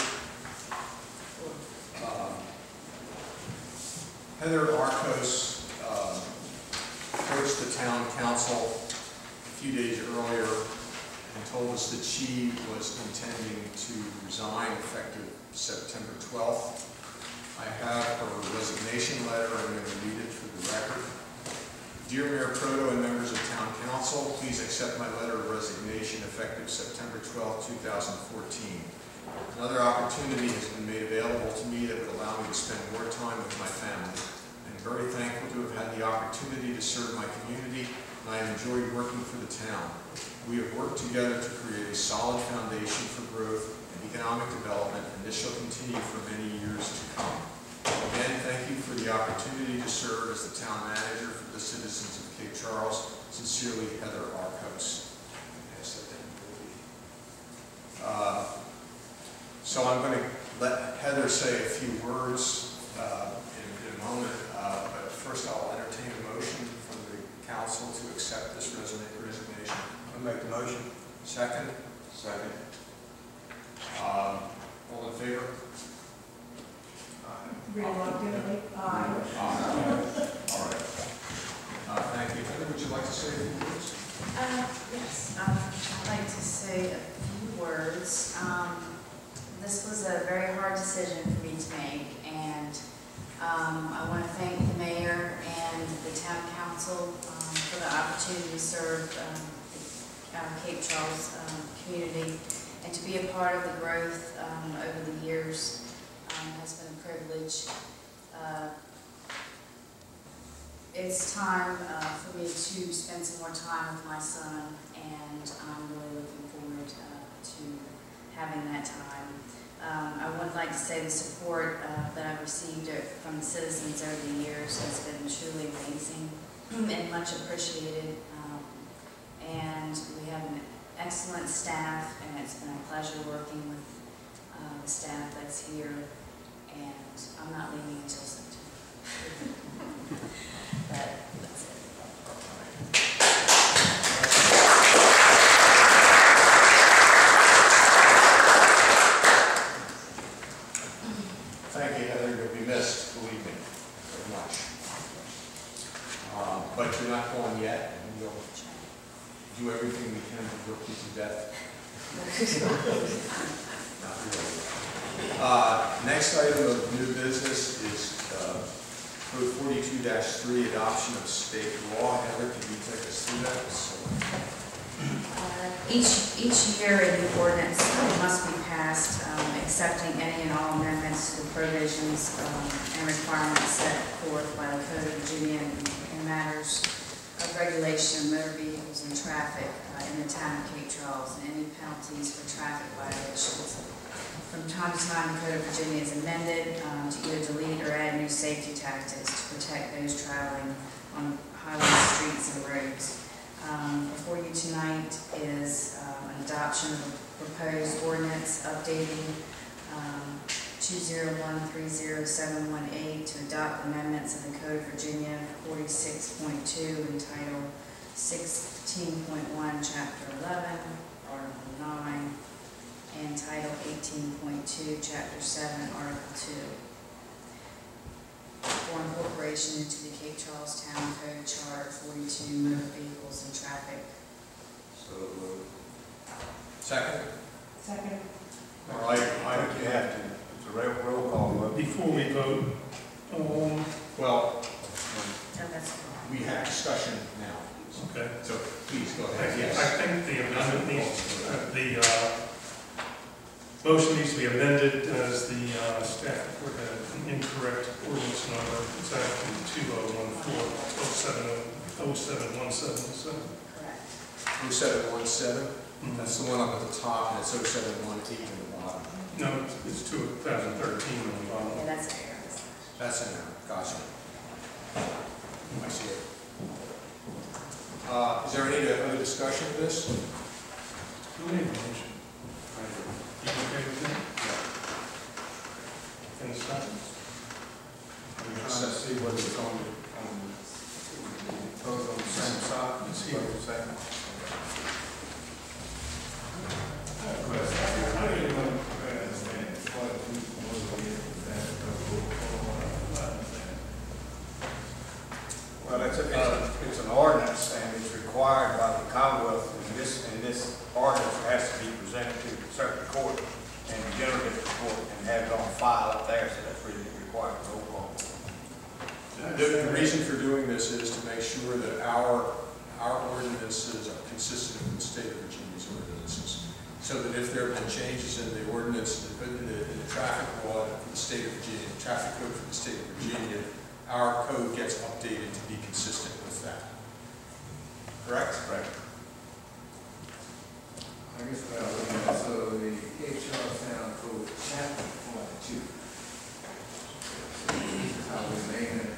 Heather Arcos approached the town council a few days earlier and told us that she was intending to resign effective September 12th. I have her resignation letter. I'm going to read it for the record. Dear Mayor Proto and members of Town Council, please accept my letter of resignation effective September 12, 2014. Another opportunity has been made available to me that would allow me to spend more time with my family. I'm very thankful to have had the opportunity to serve my community, and I have enjoyed working for the town. We have worked together to create a solid foundation for growth and economic development, and this shall continue for many years to come. Again, thank you for the opportunity to serve as the town manager for the citizens of Cape Charles. Sincerely, Heather Arcos. So I'm going to let Heather say a few words in a moment, but first I'll entertain a motion from the council to accept this resignation. I'll make the motion. Second? Second. All in favor? Reluctantly, aye. All right. Thank you. Heather, would you like to say a few words? Yes, I'd like to say a few words. This was a very hard decision for me to make, and I want to thank the mayor and the town council the opportunity to serve Cape Charles community and to be a part of the growth over the years has been a privilege. It's time for me to spend some more time with my son, and I'm really looking forward to having that time. I would like to say the support that I've received from the citizens over the years has been truly amazing and much appreciated. And we have an excellent staff, and it's been a pleasure working with the staff that's here. And I'm not leaving until September. But that's it. Thank you, Heather. You'll be missed, believe me, very much. But you're not going yet, and you'll do everything we can to work you to death. Not really. Next item of new business is Code 42-3, adoption of state law. Heather, can you take us through that? Each year a new ordinance must be passed, accepting any and all amendments to the provisions and requirements set forth by the Code of Virginia in matters of regulation of motor vehicles and traffic in the town of Cape Charles, and any penalties for traffic violations. From time to time, the Code of Virginia is amended to either delete or add new safety tactics to protect those traveling on highways, streets, and roads. Before you tonight is an adoption of a proposed ordinance updating 20130-718 to adopt amendments of the Code of Virginia 46.2 entitled 16.1 Chapter 11, Article 9, and Title 18.2 Chapter 7, Article 2 for incorporation into the Cape Charles Town Code Chart 42 Motor Vehicles and Traffic. So moved. Second? Second. All right, I think you have to. It's a roll call vote. Before we vote, well, No, that's fine. we have discussion now. okay. So please go I ahead. Yes. think the amendment needs, the motion needs to be amended as the staff report had an incorrect ordinance number. It's actually 2014-0717. Correct. 0717, that's the one up at the top, and it's 0718 at the bottom. No, it's 2013 on the bottom. Yeah, that's an error. That's in there, gotcha. I see it. Is there any other discussion of this? Who made the motion? You okay with that? In the second? I'm trying to see whether it's on the same side. Let's see. Second. Well, it's an ordinance, and it's required by the Commonwealth, and this ordinance has to be presented to the circuit court and the general district court and have it on file up there, so that's really required for roll call. The reason for doing this is to make sure that our ordinances are consistent with the state of Virginia's ordinances, so that if there have been changes in the ordinance, in the traffic law for the state of Virginia, the traffic code for the state of Virginia, our code gets updated to be consistent with that. Correct? Right. I guess what I was looking at, so the Cape Charles Town Code Chapter 42. How we name it.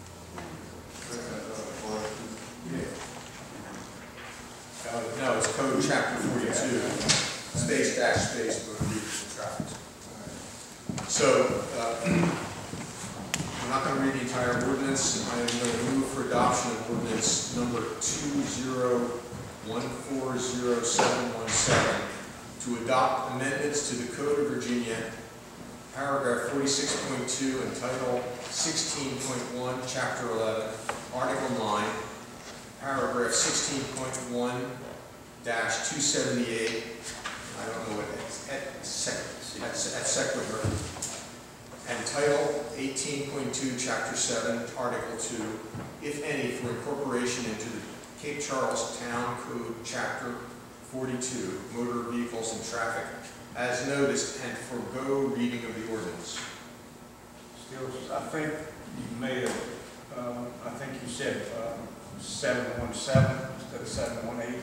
No, it's code chapter 42, space dash space motor vehicles and traffic. So, I'm not going to read the entire ordinance. I am going to move for adoption of ordinance number 20140-717 to adopt amendments to the Code of Virginia, paragraph 46.2 and title 16.1, chapter 11, article 9, paragraph 16.1-278, I don't know what that's, at sequitur, and title 18.2, chapter 7, article 2, if any, for incorporation into the Cape Charles Town Code, Chapter 42, Motor Vehicles and Traffic, as noticed, and forego reading of the ordinance. Still, I think you may have, I think you said 717 instead of 718.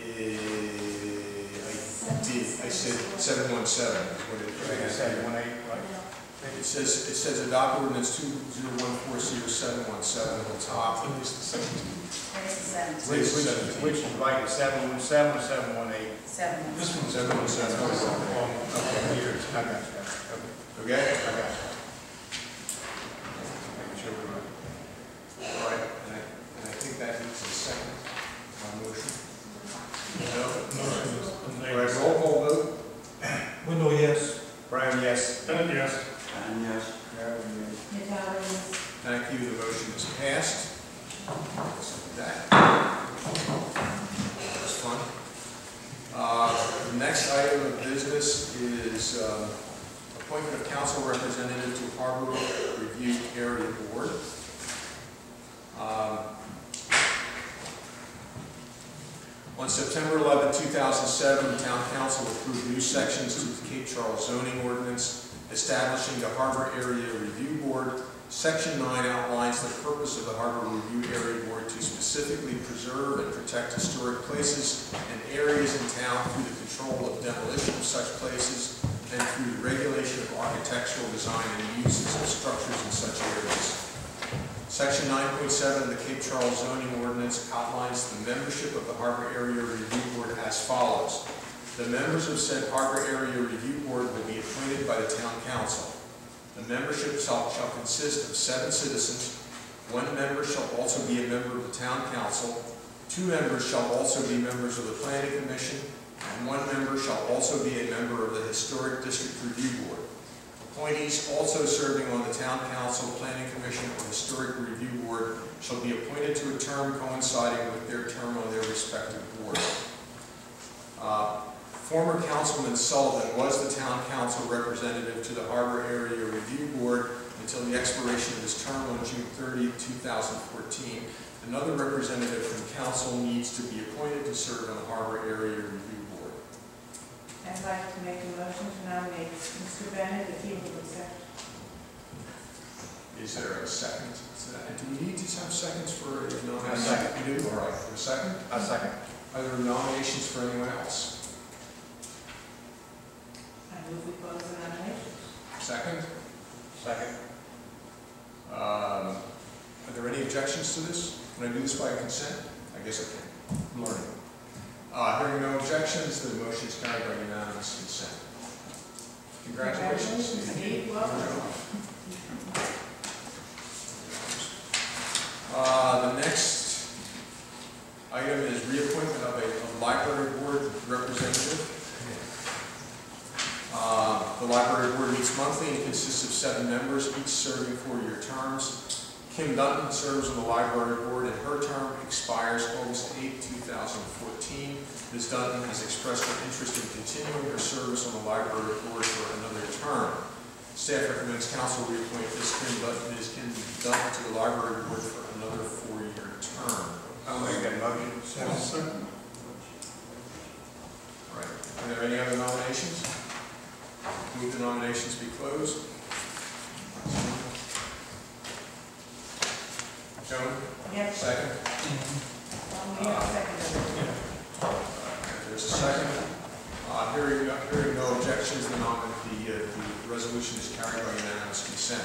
I did. I said 717 is what it is. 718, right? It says adopt ordinance 20140717 at the top. Where's the 17? Which is right, 717 or 718? 7. This one's 717. Okay, here, I got you. Okay? I got you. Making sure we're right. All right, and I think that needs a second, my motion. No? Motion is All right, roll call vote. Windle, yes. Brian, yes. Bennett, yes. And yes. Natalie, yes. Thank you, the motion is passed. That was fun. The next item of business is appointment of council representative to Harbor Review Area Board. On September 11, 2007, the Town Council approved new sections to the Cape Charles zoning ordinance establishing the Harbor Area Review Board. Section 9 outlines the purpose of the Harbor Review Area Board to specifically preserve and protect historic places and areas in town through the control of demolition of such places and through the regulation of architectural design and uses of structures in such areas. Section 9.7 of the Cape Charles zoning ordinance outlines the membership of the Harbor Area Review Board as follows. The members of said Harbor Area Review Board will be appointed by the Town Council. The membership shall consist of 7 citizens. 1 member shall also be a member of the Town Council. 2 members shall also be members of the Planning Commission, and 1 member shall also be a member of the Historic District Review Board. Appointees also serving on the Town Council, Planning Commission, or Historic Review Board shall be appointed to a term coinciding with their term on their respective boards. Former Councilman Sullivan was the Town Council representative to the Harbor Area Review Board until the expiration of his term on June 30, 2014. Another representative from Council needs to be appointed to serve on the Harbor Area Review Board. I'd like to make a motion to nominate Mr. Bennett if he will accept. Is there a second to that? Do we need to have seconds for a nomination? A second. You do? All right, for a second? A second. Are there nominations for anyone else? I move we close the nominations. Second? Second. Are there any objections to this? Can I do this by consent? I guess I can. I'm learning. Hearing no objections, the motion is carried by unanimous consent. Congratulations, Steve. Steve, welcome. The next item is reappointment of a library board representative. The library board meets monthly and consists of 7 members, each serving 4-year terms. Kim Dutton serves on the library board and her term expires August 8, 2014. Ms. Dutton has expressed her interest in continuing her service on the library board for another term. Staff recommends council reappoint Ms. Kim Dutton to the library board for another 4-year term. I'll make that motion. Second. All right. Are there any other nominations? Move the nominations be closed. Joan? Yes. Second? We have a second. There's a second. Hearing no objections, the resolution is carried by unanimous consent.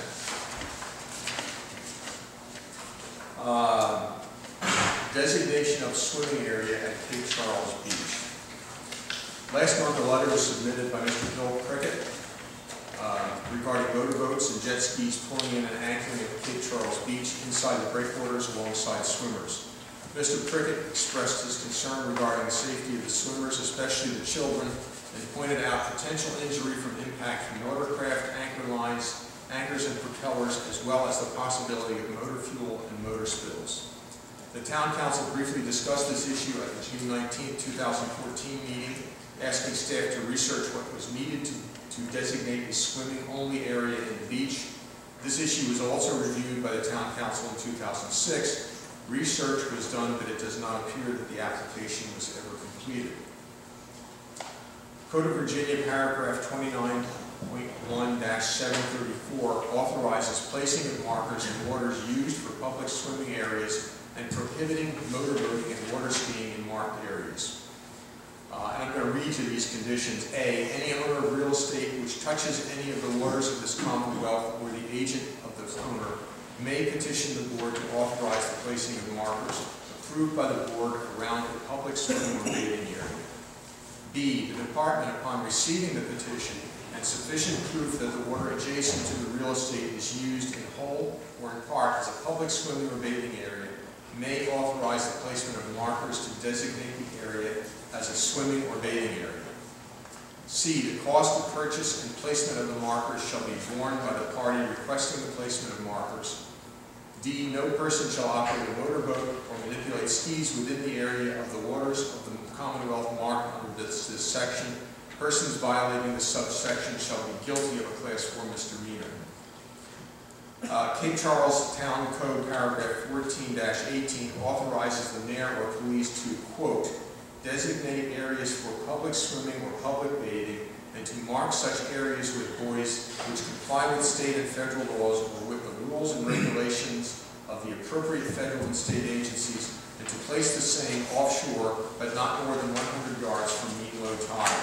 Designation of swimming area at Cape Charles Beach. Last month, a letter was submitted by Mr. Bill Prickett regarding motorboats and jet skis pulling in and anchoring at Cape Charles Beach inside the breakwaters alongside swimmers. Mr. Prickett expressed his concern regarding the safety of the swimmers, especially the children, and pointed out potential injury from impact from watercraft, anchor lines, anchors and propellers, as well as the possibility of motor fuel and motor spills. The Town Council briefly discussed this issue at the June 19, 2014 meeting, asking staff to research what was needed to designate a swimming-only area in the beach. This issue was also reviewed by the Town Council in 2006, Research was done, but it does not appear that the application was ever completed. Code of Virginia, paragraph 29.1-734 authorizes placing of markers in waters used for public swimming areas and prohibiting motorboating and water skiing in marked areas. And I'm going to read you these conditions. A, any owner of real estate which touches any of the waters of this Commonwealth or the agent of the owner may petition the board to authorize the placing of markers approved by the board around the public swimming or bathing area. B, the department, upon receiving the petition and sufficient proof that the water adjacent to the real estate is used in whole or in part as a public swimming or bathing area, may authorize the placement of markers to designate the area as a swimming or bathing area. C, the cost of purchase and placement of the markers shall be borne by the party requesting the placement of markers. D, no person shall operate a motorboat or manipulate skis within the area of the waters of the Commonwealth marked under this section. Persons violating this subsection shall be guilty of a Class 4 misdemeanor. Cape Charles Town Code, paragraph 14-18, authorizes the mayor or police to, quote, designate areas for public swimming or public bathing, and to mark such areas with buoys which comply with state and federal laws or with the rules and regulations of the appropriate federal and state agencies, and to place the same offshore, but not more than 100 yards from mean low tide.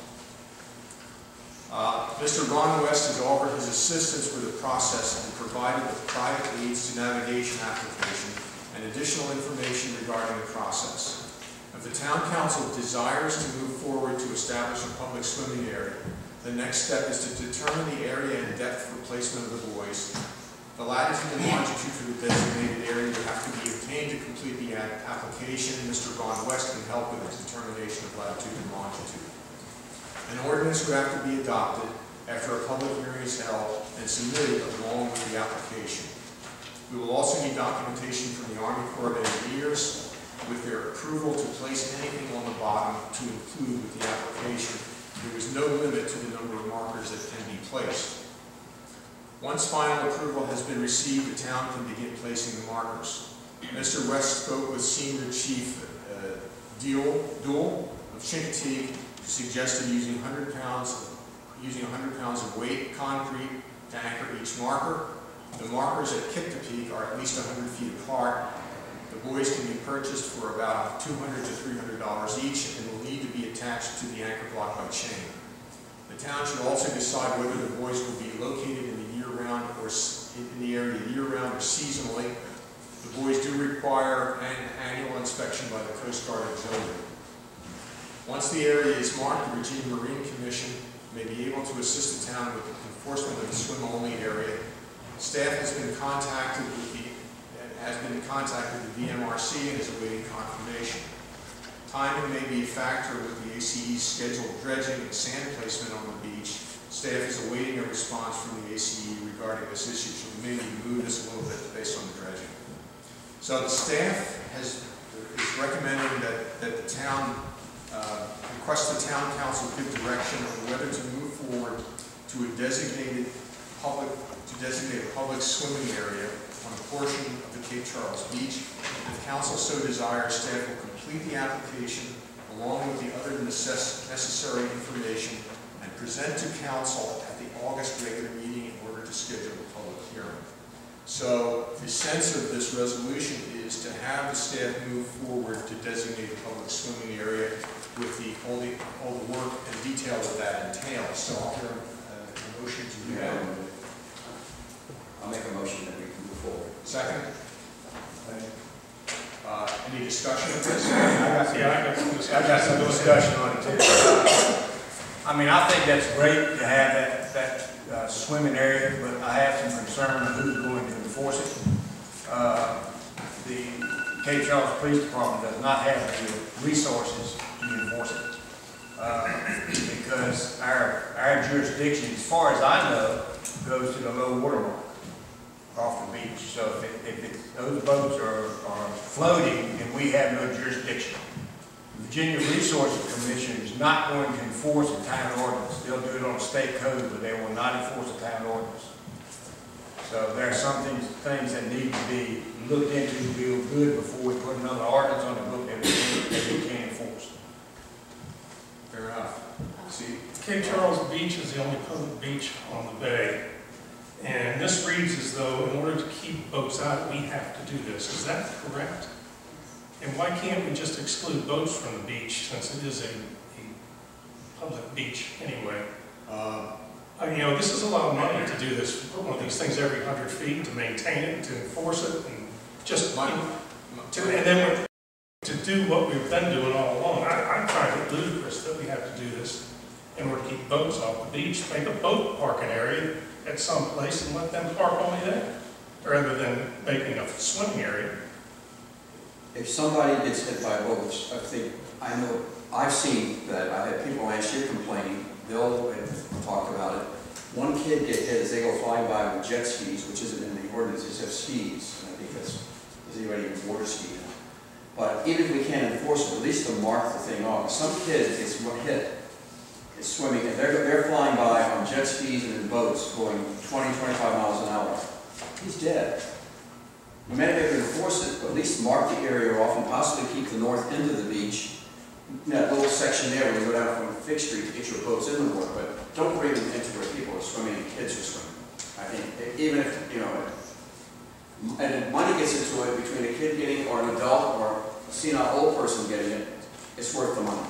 Mr. Ron West has offered his assistance with the process and provided the private aids to navigation application and additional information regarding the process. If the town council desires to move forward to establish a public swimming area, the next step is to determine the area and depth for placement of the buoys. The latitude and longitude for the designated area would have to be obtained to complete the application. Mr. Ron West can help with the determination of latitude and longitude. An ordinance would have to be adopted after a public hearing is held and submitted along with the application. We will also need documentation from the Army Corps of Engineers with their approval to place anything on the bottom to include with the application. There is no limit to the number of markers that can be placed. Once final approval has been received, the town can begin placing the markers. Mr. West spoke with Senior Chief Duell of Chincoteague, who suggested using 100 pounds of weight concrete to anchor each marker. The markers at Kipta are at least 100 feet apart. The buoys can be purchased for about $200 to $300 each and will need to be attached to the anchor block by chain. The town should also decide whether the buoys will be located in the year-round or in the area year-round or seasonally. The buoys do require an annual inspection by the Coast Guard Auxiliary. Once the area is marked, the Virginia Marine Commission may be able to assist the town with the enforcement of the swim-only area. Staff has been contacted with the VMRC and is awaiting confirmation. Timing may be a factor with the ACE's scheduled dredging and sand placement on the beach. Staff is awaiting a response from the ACE regarding this issue, so we may need to move this a little bit based on the dredging. So the staff is recommending that the town request the town council give direction on whether to move forward to designate a public swimming area on a portion of the Cape Charles Beach. If council so desires, staff will complete the application along with the other necessary information and present to council at the August regular meeting in order to schedule a public hearing. So the sense of this resolution is to have the staff move forward to designate a public swimming area with all the work and detail that that entails. So I'll hear a motion to do that. I'll make a motion that we can move forward. Second? Any discussion of this? I got some discussion on it too. I mean, I think that's great to have that swimming area, but I have some concern of who's going to enforce it. The Cape Charles Police Department does not have the resources to enforce it. Because our jurisdiction, as far as I know, goes to the low water mark off the beach. So if those boats are floating, then we have no jurisdiction. The Virginia Resources Commission is not going to enforce a town ordinance. They'll do it on a state code, but they will not enforce a town ordinance. So So there are some things that need to be looked into real good before we put another ordinance on the book that we can't enforce. Fair enough. See, Cape Charles Beach is the only public beach on the bay. And this reads as though in order to keep boats out, we have to do this. Is that correct? And why can't we just exclude boats from the beach since it is a public beach anyway? You know, this is a lot of money to do this, one of these things every 100 feet, to maintain it, to enforce it, and just, and then to do what we've been doing all along. I find it ludicrous that we have to do this in order to keep boats off the beach, make a boat parking area at some place and let them park only there, rather than making a swimming area. If somebody gets hit by a boat, I know, I've seen that, I had people last year complaining, they'll talk about it. One kid get hit as they go flying by with jet skis, which isn't in the ordinance, it says skis, and I think that's, is anybody even water skiing? But even if we can't enforce it, at least to mark the thing off. Some kid gets hit, is swimming, and they're flying by on jet skis and in boats going 20, 25 miles an hour. He's dead. We may not be able to enforce it, but at least mark the area off and possibly keep the north end of the beach, that little section there where you go down from Fifth Street to get your boats in the water, but don't bring them into where people are swimming and kids are swimming. I think, even if, you know, and if money gets into it between a kid getting it or an adult or a senile old person getting it, it's worth the money.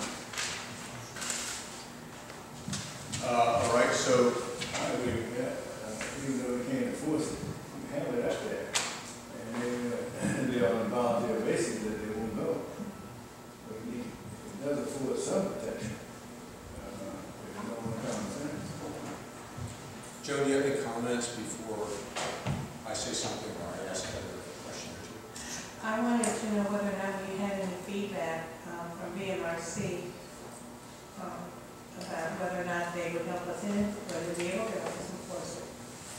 all right, so I agree with that. Even though we can't enforce it, we have it out there. And they on a volunteer basis that they won't go. But it does afford some protection. If no one comes in. Joe, do you have any comments before I say something or I ask Heather a question or two? I wanted to know whether or not we had any feedback from BMRC about whether or not they would help us in it, whether they will help us enforce it.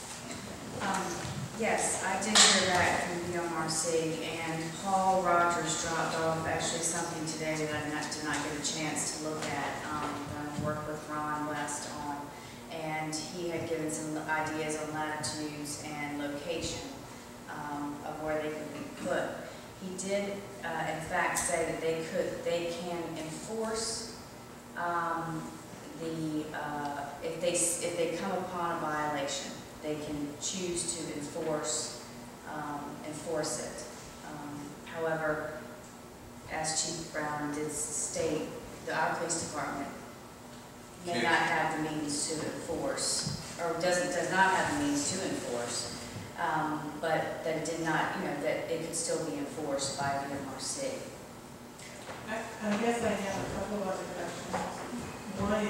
Yes, I did hear back from BMRC, and Paul Rogers dropped off actually something today that I did not get a chance to look at, that I worked with Ron West on, and he had given some ideas on latitudes and location of where they could be put. He did, in fact, say that they can enforce if they come upon a violation, they can choose to enforce it. However, as Chief Brown did state, our police department may not have the means to enforce, or does not have the means to enforce, but that it did not, that it could still be enforced by BMRC. I guess I have a couple of other questions. One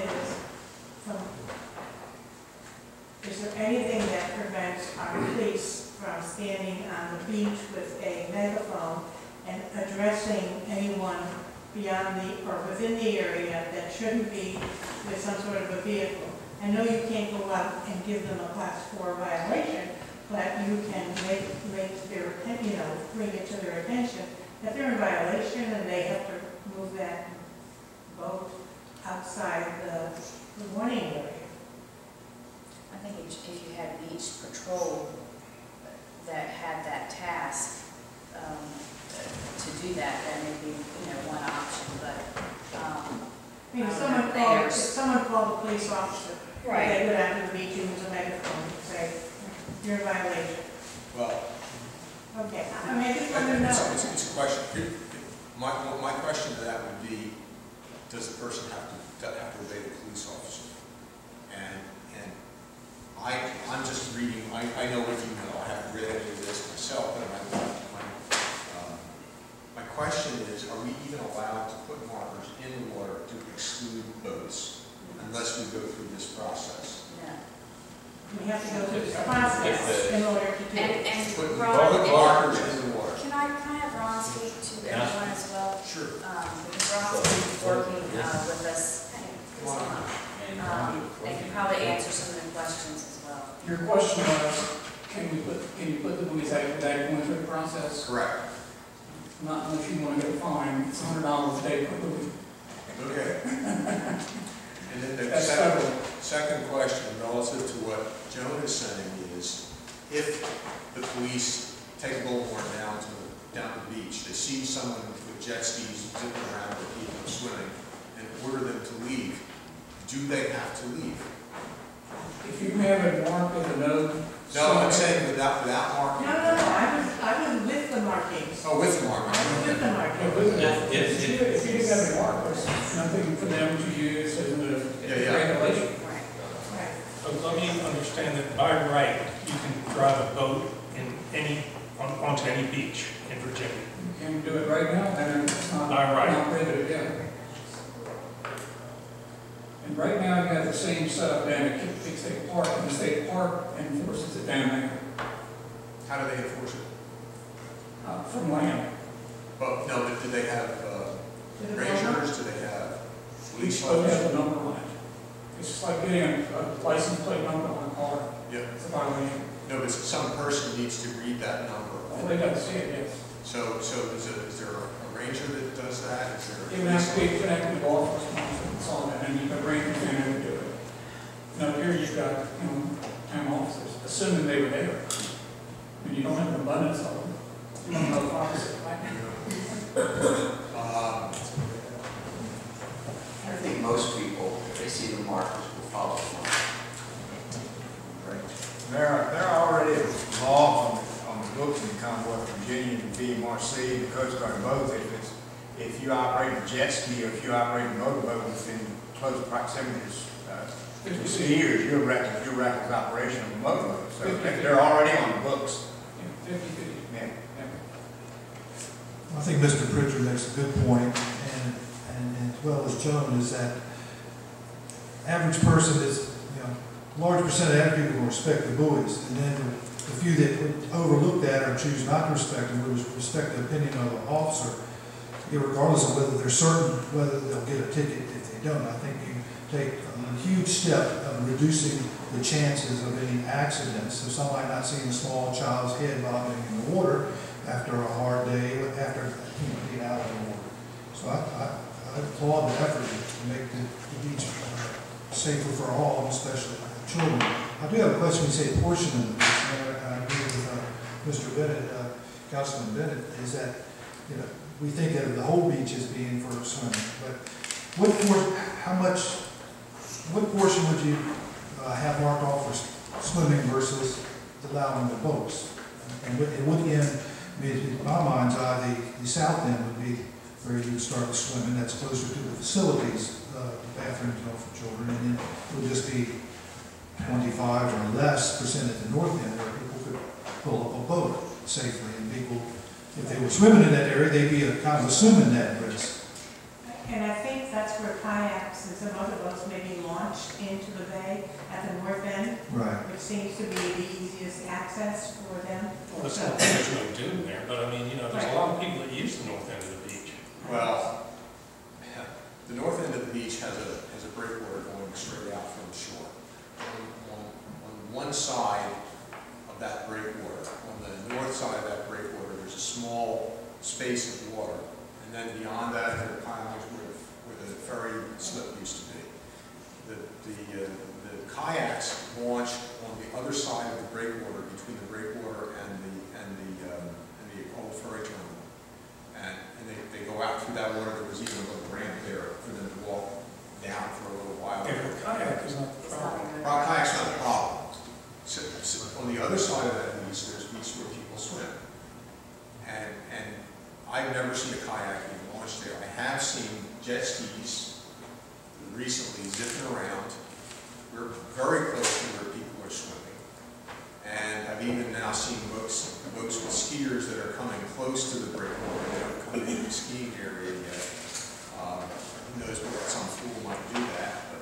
is there anything that prevents our police from standing on the beach with a megaphone and addressing anyone beyond or within the area that shouldn't be with some sort of a vehicle? I know you can't go out and give them a class 4 violation, but you can make their, bring it to their attention that they're in violation and they have to move that boat outside the warning area. I think if you had beach patrol that had that task to do that, that may be, one option, but if someone called the police officer, right, they go down to the beach and use a megaphone and say, you're in violation. Well, okay, I just want to know. It's a question. My question to that would be, does the person have to obey the police officer? And I'm just reading, I know what you know, I haven't read any of this myself, but my question is, are we even allowed to put markers in the water to exclude boats unless we go through this process? No. We have to go through this process in order to do it. And Put Ron, markers in the water. Can I have Ron speak to everyone as well? Sure. Because Ron's been working with us, and can probably answer some of the questions as well. Your question was, can you put the buoys out without going through the process? Correct. Not unless you want to get a fine. It's $100 a day per buoy. Okay. And then the That's second question relative to what Joan is saying is, if the police take a bullhorn down the beach, they see someone with jet skis zipping around or people swimming, and order them to leave, do they have to leave? If you have it marked with a note. No, I'm saying without marking. No, I was with the markings. Oh, with the marking. I was with the markings. If you didn't have it marked, there's nothing for them to use in the regulation. Right. But let me understand that by right, you can drive a boat onto any beach in Virginia. You can do it right now, and it's not Right. not prohibited, yeah. And right now, you have the same setup down at Kick State Park, and the state park enforces it down there How do they enforce it? from land. But no, but do they have rangers? Do they have police Each boat has officers? a number on it. It's just like getting a license plate number on a car. Yeah. It's a violation. No, but some person needs to read that number. Well, they gotta see it, yes. So is there a ranger that does that? Is there? It would have to be connected to law enforcement, it's all that, and you can bring it in and do it. Now, here you've got, town officers, assuming they were there. I mean, you don't have an abundance of them. You don't know if officers like I think most people, if they see the markers, will follow them. There are already laws on the books in the Commonwealth of Virginia, the BMRC, the Coast Guard, both. If you operate a jet ski or if you operate a motorboat within close proximity to skiers, you're reckless operation of a motorboat. So they're already on the books. Yeah. I think Mr. Pritchard makes a good point, and as well as Joan, is that average person is, large percent of average people will respect the buoys, and then the few that would overlook that or choose not to respect them would respect the opinion of the officer, regardless of whether they're certain whether they'll get a ticket if they don't. I think you take a huge step of reducing the chances of any accidents. So somebody not seeing a small child's head bobbing in the water after a hard day, after being out of the water. So I applaud the effort to make the beach safer for all, especially children. I do have a question. You say portion of the beach, and I agree with Mr. Bennett, Councilman Bennett, is that we think of the whole beach as being for swimming, but what portion would you have marked off for swimming versus allowing the boats? And it would end, in my mind's eye, the south end would be where you would start swimming. That's closer to the facilities, bathrooms for children, and then it would just be 25 or less % at the north end where people could pull up a boat safely, and people, if they were swimming in that area, they'd be kind of assuming that risk. And I think that's where kayaks and some other boats may be launched into the bay at the north end. Right. Which seems to be the easiest access for them. Well, it's not that there's no doom there, but I mean, there's a lot of people that use the north end of the beach. Well, the north end of the beach has a breakwater going straight out from the shore. On one side of that breakwater, on the north side of that breakwater, there's a small space of water. And then beyond that, there are pilings where the ferry slip used to be. The kayaks launch on the other side of the breakwater, between the breakwater and the old ferry terminal. And they go out through that water. There was even a little ramp there for them to walk down for a little while. Yeah, but kayak is not the problem. Kayak's not a problem. So on the other side of that beach, there's beach where people swim. And I've never seen a kayak being launched there. I have seen jet skis recently zipping around. We're very close to where people are swimming. And I've even now seen boats with skiers that are coming close to the breakwater. They haven't come into the skiing area yet. Who knows what some fool might do that, but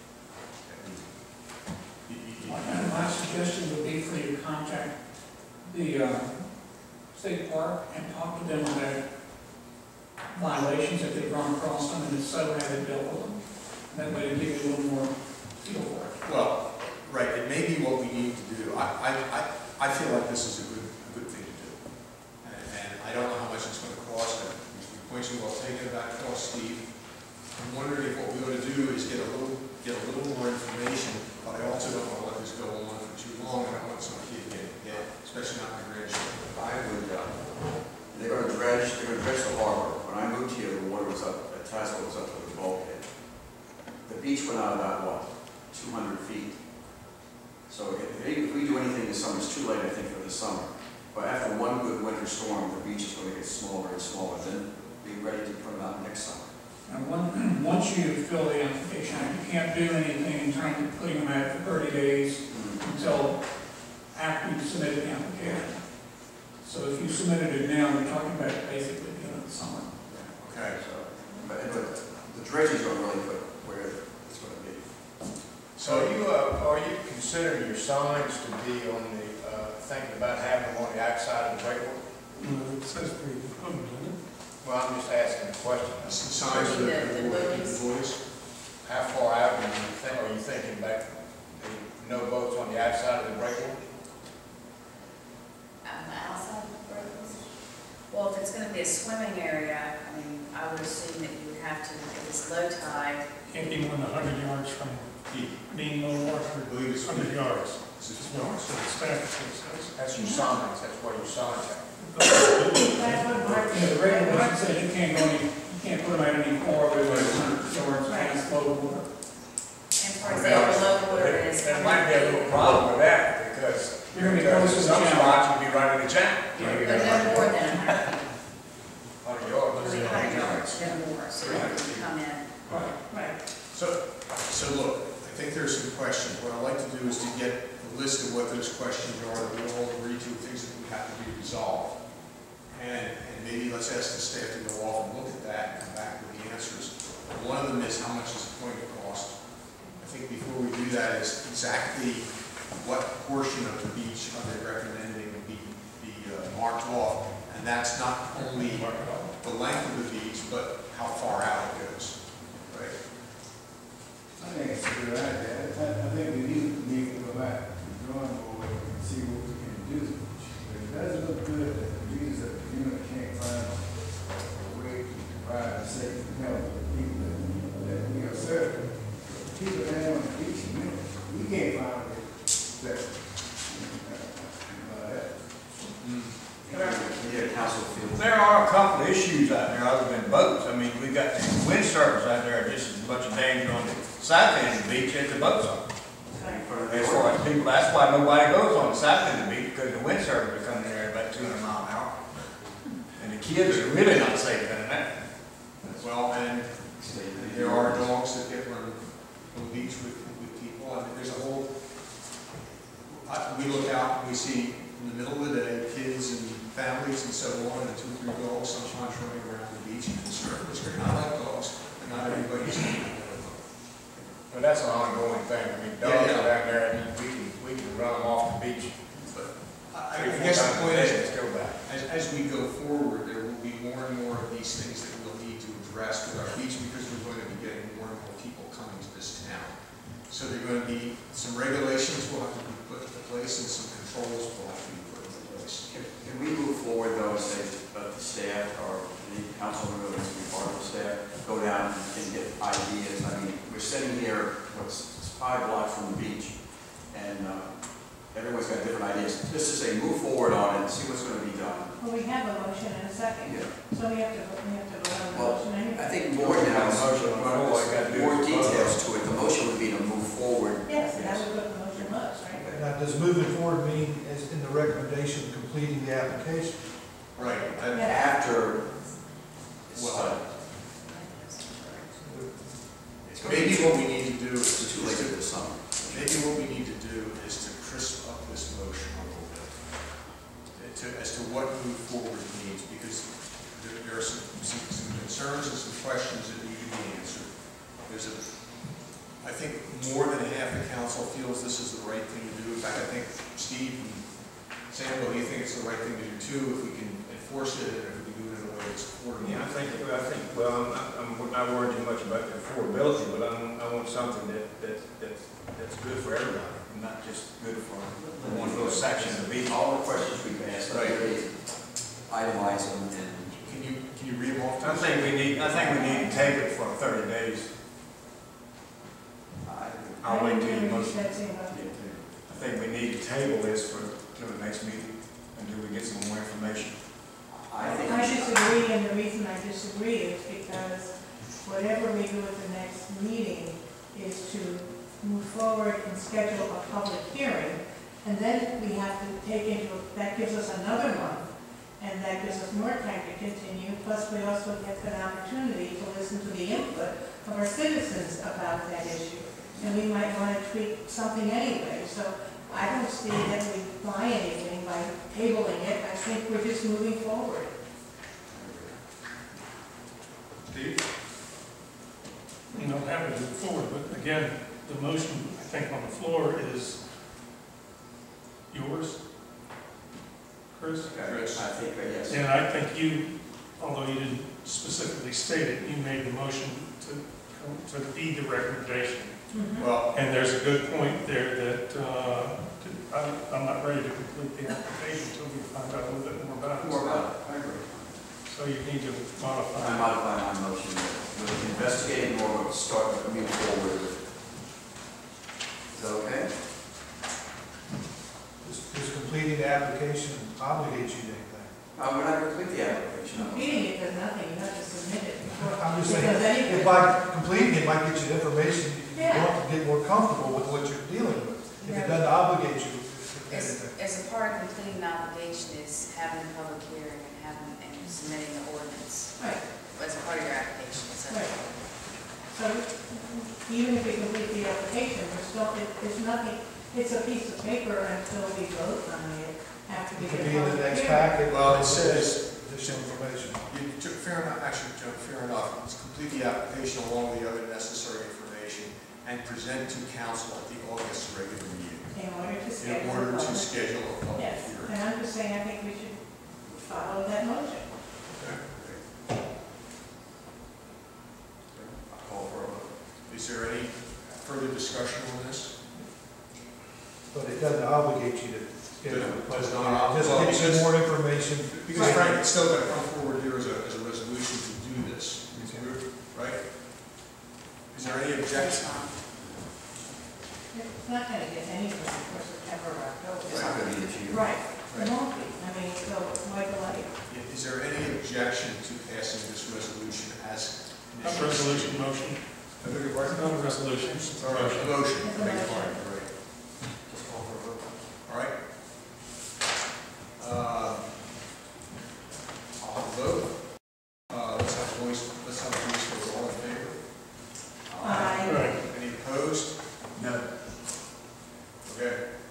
My suggestion would be for you to contact the state park and talk to them about violations that they've run across them, and if so, have it dealt with them. That way it'll give you a little more feel for it. well, right, it may be what we need to do. I feel like this is a good thing to do. And I don't know how much it's going to cost. We point you all taking that cost, Steve. I'm wondering if what we ought to do is get a little more information, but I also don't want to let this go on for too long. I don't want some kid getting hit. especially not my grandchildren. I would, they're gonna dredge the harbor. When I moved here, the water was up, at Tazewell was up to the bulkhead. The beach went out about, what, 200 feet? So if we do anything this summer, it's too late, I think, for the summer. But after one good winter storm, the beach is going to get smaller and smaller, then be ready to put them out next summer. And once you fill the application, you can't do anything in terms of putting them out for 30 days until after you submitted the application. So if you submitted it now, you're talking about basically the end of the summer. Okay. So, but the dredges don't really put where it's going to be. So are you considering your signs to be on the, thinking about having them on the outside of the breakwater? It says pre-approved, doesn't it? Well, I'm just asking a question. Some signs of the boys. How far out are you thinking about no boats on the outside of the breakwater? On the outside of the breakwater? Well, if it's going to be a swimming area, I mean, I would assume that you would have to, if it's low tide. Can't be more than 100 yards from mean no more than 100 yards. That's your signs, that's where your signs are. The regulation says you can't put them out any more than 100 yards past low water. And for example, low water is. There might be a little problem with that, because you're going to be close to some spots you'll be right in the channel. But no more than 100 yards. 300 yards, no more, so you can come in. Right. So look, I think there's some questions. What I'd like to do is to get a list of what those questions are that we all agree to, things that we have to be resolved. And maybe let's ask the staff to go off and look at that and come back with the answers. One of them is how much is it going to cost? I think before we do that is exactly what portion of the beach are they recommending be marked off. And that's not only the length of the beach, but how far out it goes. Right? I think it's a good idea. I think we need to go back to the drawing board and see what we can do. But it doesn't look good that the reasons that the community can't find a way to provide safe and help the people that we are serving. People down on the beach, we can't find a way that. There are a couple of issues out there other than boats. I mean, we got the wind surfers out there, just as much of danger on the south end of the beach as the boats are. As far as people, that's why nobody goes on the south end of the beach, because the wind surfers are coming there at about 200 miles an hour. And the kids are really not safe in that. Well, and there are dogs that get run on the beach with people. I mean, there's a whole, we look out and we see in the middle of the day, kids and families and so on, and 2 or 3 dogs sometimes running around the beach and surfers. They're not like dogs, and not everybody's going to know them. But that's an ongoing thing. I mean, dogs are down there, and we can run them off the beach. But I guess the point is, as we go forward, there will be more and more of these things that we'll need to address with our beach, because we're going to be getting more and more people coming to this town. So there are going to be some regulations will have to be put into place, and some controls will have to be put into place. Can we move forward though and say that the staff or the council member that's be part of the staff go down and get ideas? I mean, we're sitting here, it's 5 blocks from the beach, and everyone's got different ideas. Just to say, move forward on it and see what's going to be done. Well, we have a motion and a second. Yeah. So we have to vote on the Well, motion anyway. I think more now, more details to it. The motion would be to move forward. Yes, that was what the motion was, right? Now, does moving forward mean as in the recommendation completing the application? Right. After it's Well, it's maybe what we need to do is too late for the summer. Maybe what we need to do is to crisp up this motion a little bit, as to what move forward means, because there are some concerns and some questions that need to be answered. I think more than half the council feels this is the right thing to do. In fact, I think Steve and Sambo, you think it's the right thing to do too, if we can enforce it and if we can do it in a way that's affordable. Yeah, I think, well, I'm not worried too much about the affordability, but I want something that's good for everybody, not just good for one little section of the beach. All the questions we've asked, Right. Itemize them, and can you read them off? I think we need to take it for 30 days. I'll wait till you motion. I think we need to table this for to the next meeting until we get some more information? I disagree, and the reason I disagree is because whatever we do at the next meeting is to move forward and schedule a public hearing, and then we have to take into, that gives us another month, and that gives us more time to continue, plus we also get an opportunity to listen to the input of our citizens about that issue. And we might want to tweak something anyway, so I don't see that we buy anything by tabling it. I think we're just moving forward. Steve? You know, happy to move forward, but again, the motion, I think, on the floor is yours, Chris? Chris, I think, yes. And I think you, although you didn't specifically state it, you made the motion to be the recommendation. Well, and there's a good point there that I'm not ready to complete the application until we find out a little bit more about it. I agree. So you need to modify. I modify my motion with investigating or start moving forward with it. Is that okay? Does completing the application obligate you to anything? We're not going to complete the application. Completing it does nothing, you have to submit it before. I'm just saying, if by completing it might get you the information you want to get more comfortable with what you're dealing with. If it doesn't obligate you, As a part of completing the obligation is having a public hearing and submitting the ordinance. Right. As a part of your application, so. Right. So even if we complete the application, we're still, it's nothing, it's a piece of paper until we vote on it after we it get could a be in the public next hearing. packet. Well, it says, additional information. fair enough, actually, Joe, fair enough. Let's complete the application along with the other necessary information and present to council at the August regular meeting. In order to schedule. In order to schedule a public Yes, hearing. and I'm just saying, I think we should follow that motion. Okay, great. I'll call for a vote. Is there any further discussion on this? But it doesn't obligate you to schedule a public Does not hearing. obligate- Just well, get you because- more information. Because Frank, it's still going to come forward here as a resolution to do this, right? Is there any objection? It's not going to get anything before September or October. It's not going to be this year. Right, it won't be. I mean, so why delay? Is there any objection to passing this resolution as? Not a resolution, motion. I beg your pardon? Not a resolution. It's a motion. Motion, It's a I beg your motion. pardon, right. Just call for a vote. All right. I'll vote. Let's have a voice vote. All in favor? Aye. Right. Any opposed? No. Okay.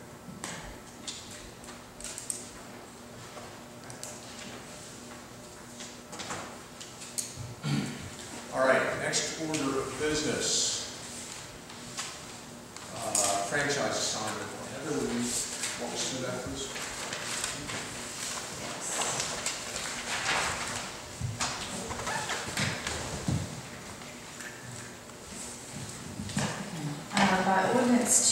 All right, next order of business. Franchise assignment. Heather, will you walk us through that, please? By ordinance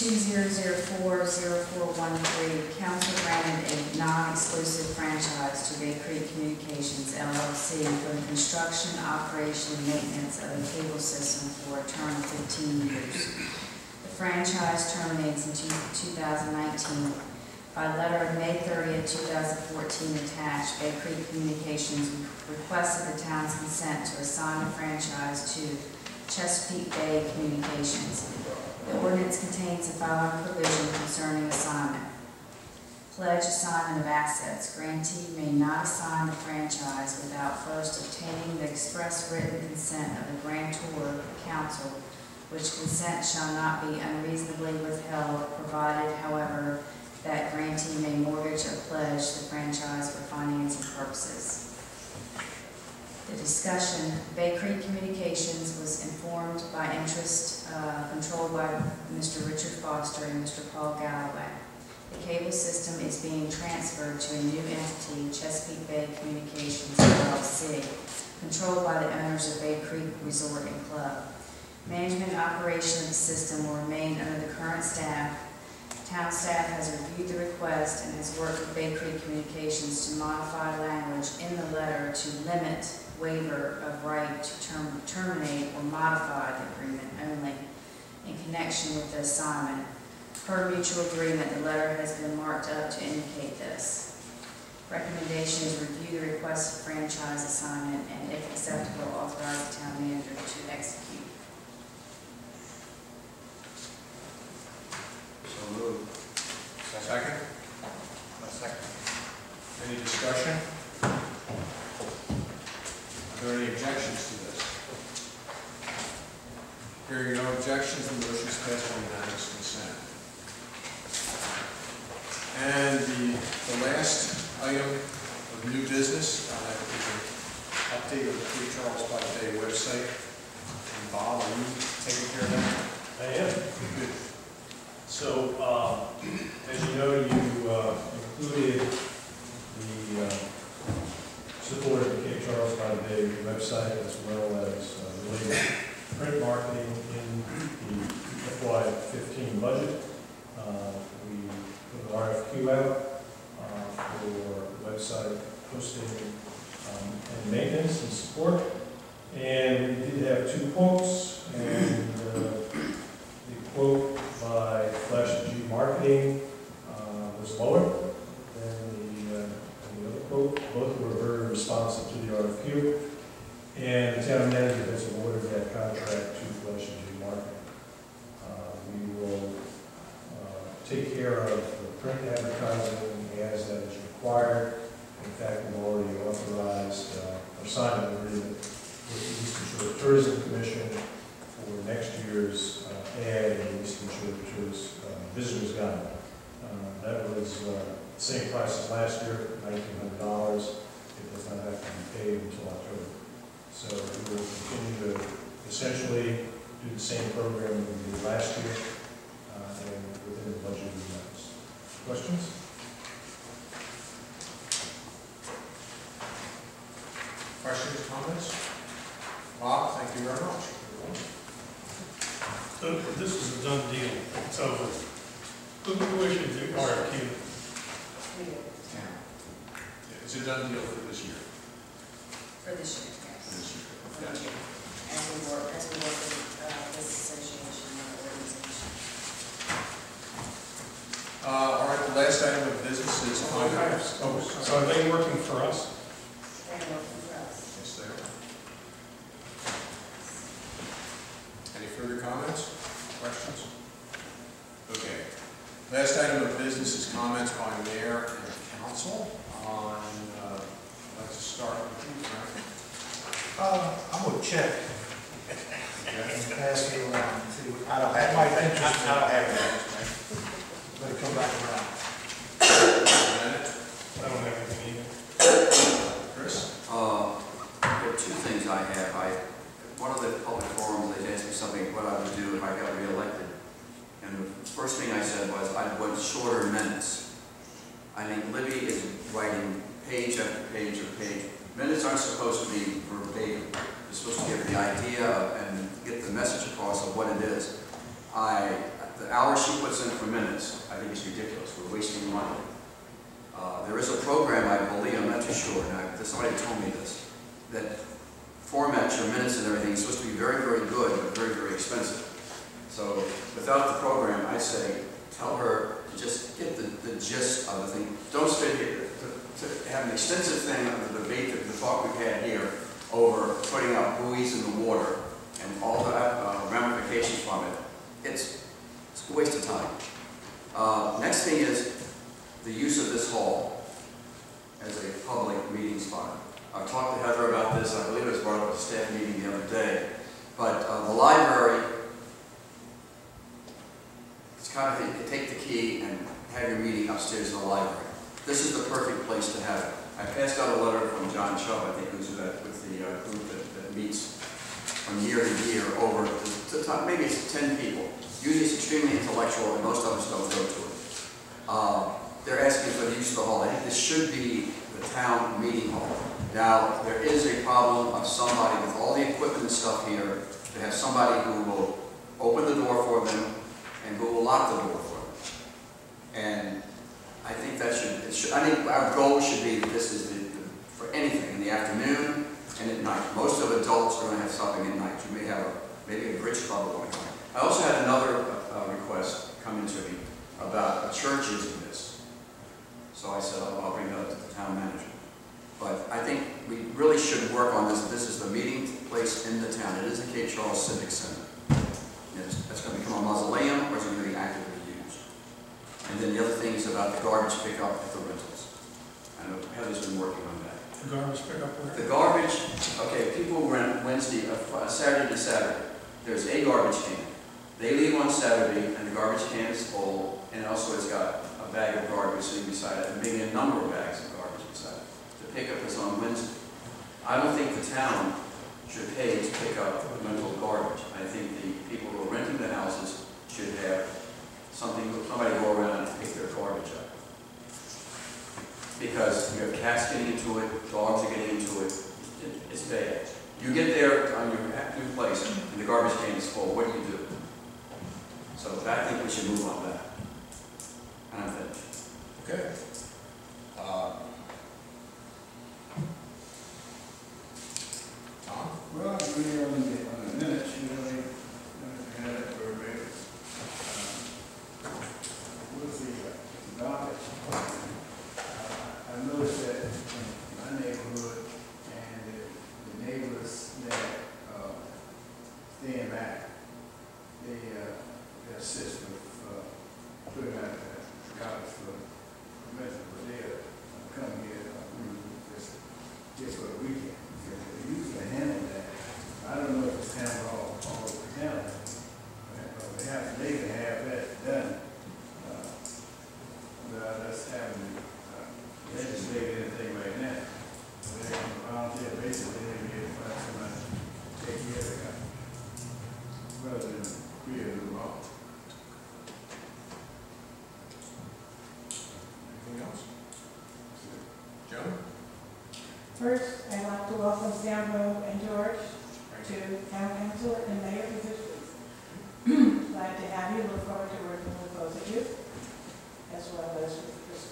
2004-0413, council granted a non-exclusive franchise to Bay Creek Communications LLC for the construction, operation, and maintenance of a cable system for a term of 15 years. The franchise terminates in 2019. By letter of May 30th, 2014 attached, Bay Creek Communications requested the town's consent to assign the franchise to Chesapeake Bay Communications. The ordinance contains the following provision concerning assignment. Pledge assignment of assets. Grantee may not assign the franchise without first obtaining the express written consent of the grantor council, which consent shall not be unreasonably withheld, provided, however, that grantee may mortgage or pledge the franchise for financing purposes. The discussion, Bay Creek Communications was informed by interest controlled by Mr. Richard Foster and Mr. Paul Galloway. The cable system is being transferred to a new entity, Chesapeake Bay Communications LLC, controlled by the owners of Bay Creek Resort and Club. Management and operation of the system will remain under the current staff. Town staff has reviewed the request and has worked with Bay Creek Communications to modify language in the letter to limit waiver of right to terminate or modify the agreement only in connection with the assignment. Per mutual agreement, the letter has been marked up to indicate this. Recommendation is review the request for franchise assignment and if acceptable, authorize the town manager to execute. So moved. Second? Second. Any discussion? Are there any objections to this? Hearing no objections, the motion is passed by unanimous consent. And the last item of new business is an update of the Cape Charles by Day website. And Bob, are you taking care of that? I am. Good. So, as you know, you included the support of the Cape Charles by Day website as well as related print marketing in the FY15 budget. We put an RFQ out for website hosting and maintenance and support. And we did have 2 quotes, and the quote by Flash G Marketing was lower than the other quote. Both were very responsive to the RFQ, and the town manager has awarded that contract to Flash G Marketing. We will take care of the print advertising as that is required. In fact, we've already authorized or signed an agreement with the Eastern Shore Tourism Commission for next year's ad in the Eastern Shore Tourist Visitors Guide. That was the same price as last year, $1,900. It does not have to be paid until October. So we will continue to essentially do the same program we did last year and within the budget amounts. Questions? Questions, comments? Bob, thank you very much. So this is a done deal, it's over. Who issued the RFQ? It's a done deal for this year. For this year, yes. This year. For this year. As we work with this association and organization. All right, the last item of business is So are they working for us? They're working for us. Yes, they are. Any further comments, questions? Okay. Last item of business is comments by mayor and council on, let's start with you, Frank. I'm gonna check and pass it around and see what, I don't that have, might I interest me. don't have that. Better come back around. I don't have anything either. Chris? There are 2 things I have. One of the public forums, they asked me something, what I would do if I got reelected. And the first thing I said was, I'd want shorter minutes. I think Libby is writing page after page or page. Minutes aren't supposed to be verbatim. They're supposed to give the idea and get the message across of what it is. The hours she puts in for minutes, I think is ridiculous. We're wasting money. There is a program, I believe, I'm not too sure, and somebody told me this, that formats your minutes and everything is supposed to be very, very good, but very, very expensive. So without the program, I say, tell her to just get the gist of the thing. Don't sit here to have an extensive thing of the debate, the talk we've had here over putting out buoys in the water and all the ramifications from it. It's a waste of time. Next thing is the use of this hall as a public meeting spot. I've talked to Heather about this. I believe it was brought up at a staff meeting the other day. But the library, it's kind of thing, you take the key and have your meeting upstairs in the library. This is the perfect place to have it. I passed out a letter from John Chubb, I think, who's with the group that meets from year to year over to maybe it's 10 people. Usually it's extremely intellectual, and most of us don't go to it. They're asking for the use of the hall. I think this should be the town meeting hall. Now, there is a problem of somebody with all the equipment and stuff here, to have somebody who will open the door for them and who will lock the door for them. And I think that I think our goal should be that this is for anything in the afternoon and at night. Most of adults are going to have something at night. You may have maybe a bridge club or something. I also had another request come into me. about churches in this. So I said, I'll bring that up to the town manager. But I think we really should work on this. This is the meeting place in the town. It is the Cape Charles Civic Center. It's going to become a mausoleum, or is it going to be actively used? And then the other thing is about the garbage pickup at the rentals. I know Heather's been working on that. The garbage pickup where? The garbage, okay, people rent Saturday to Saturday. There's a garbage can. They leave on Saturday, and the garbage can is full, and also it's got a bag of garbage sitting beside it, and maybe a number of bags of garbage beside it. The pickup is on Wednesday. I don't think the town should pay to pick up rental garbage. I think the people who are renting the houses should have somebody go around and pick their garbage up. Because you have cats getting into it, dogs are getting into it, it's bad. You get there on your new place and the garbage can is full, what do you do? So I think we should move on that. And I'm finished. Okay. Tom? Well, really on the minutes, you really had it verbatim. With the garbage, I noticed that in my neighborhood and the neighbors that stay in back, they assist with putting out the garbage for permission, but they come here just for the weekend. They usually handle that. I don't know if it's handled all over the county, but they can have that done. That's having legislated anything right now. They're on a volunteer basis, they need to find somebody to take care of the guy, rather than create a law. Anything else? Joan? First, I'd like to welcome Sambo and George to town council and mayor positions. Glad to have you. Look forward to working with both of you, as well as with Chris.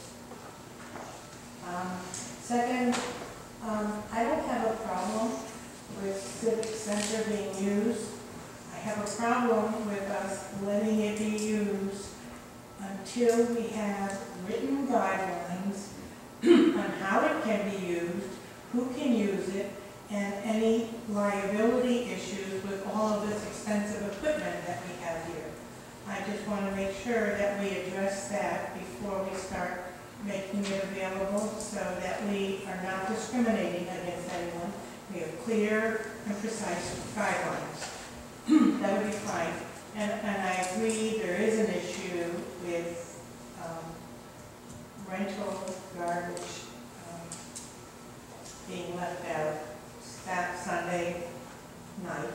Second, I don't have a problem with Civic Center being used. I have a problem with us letting it be used until we have written guidelines on how it can be used, who can use it, and any liability issues with all of this expensive equipment that we have here. I just want to make sure that we address that before we start making it available, so that we are not discriminating against anyone. We have clear and precise guidelines. That would be fine. And I agree there is an issue with rental garbage being left out that Sunday night.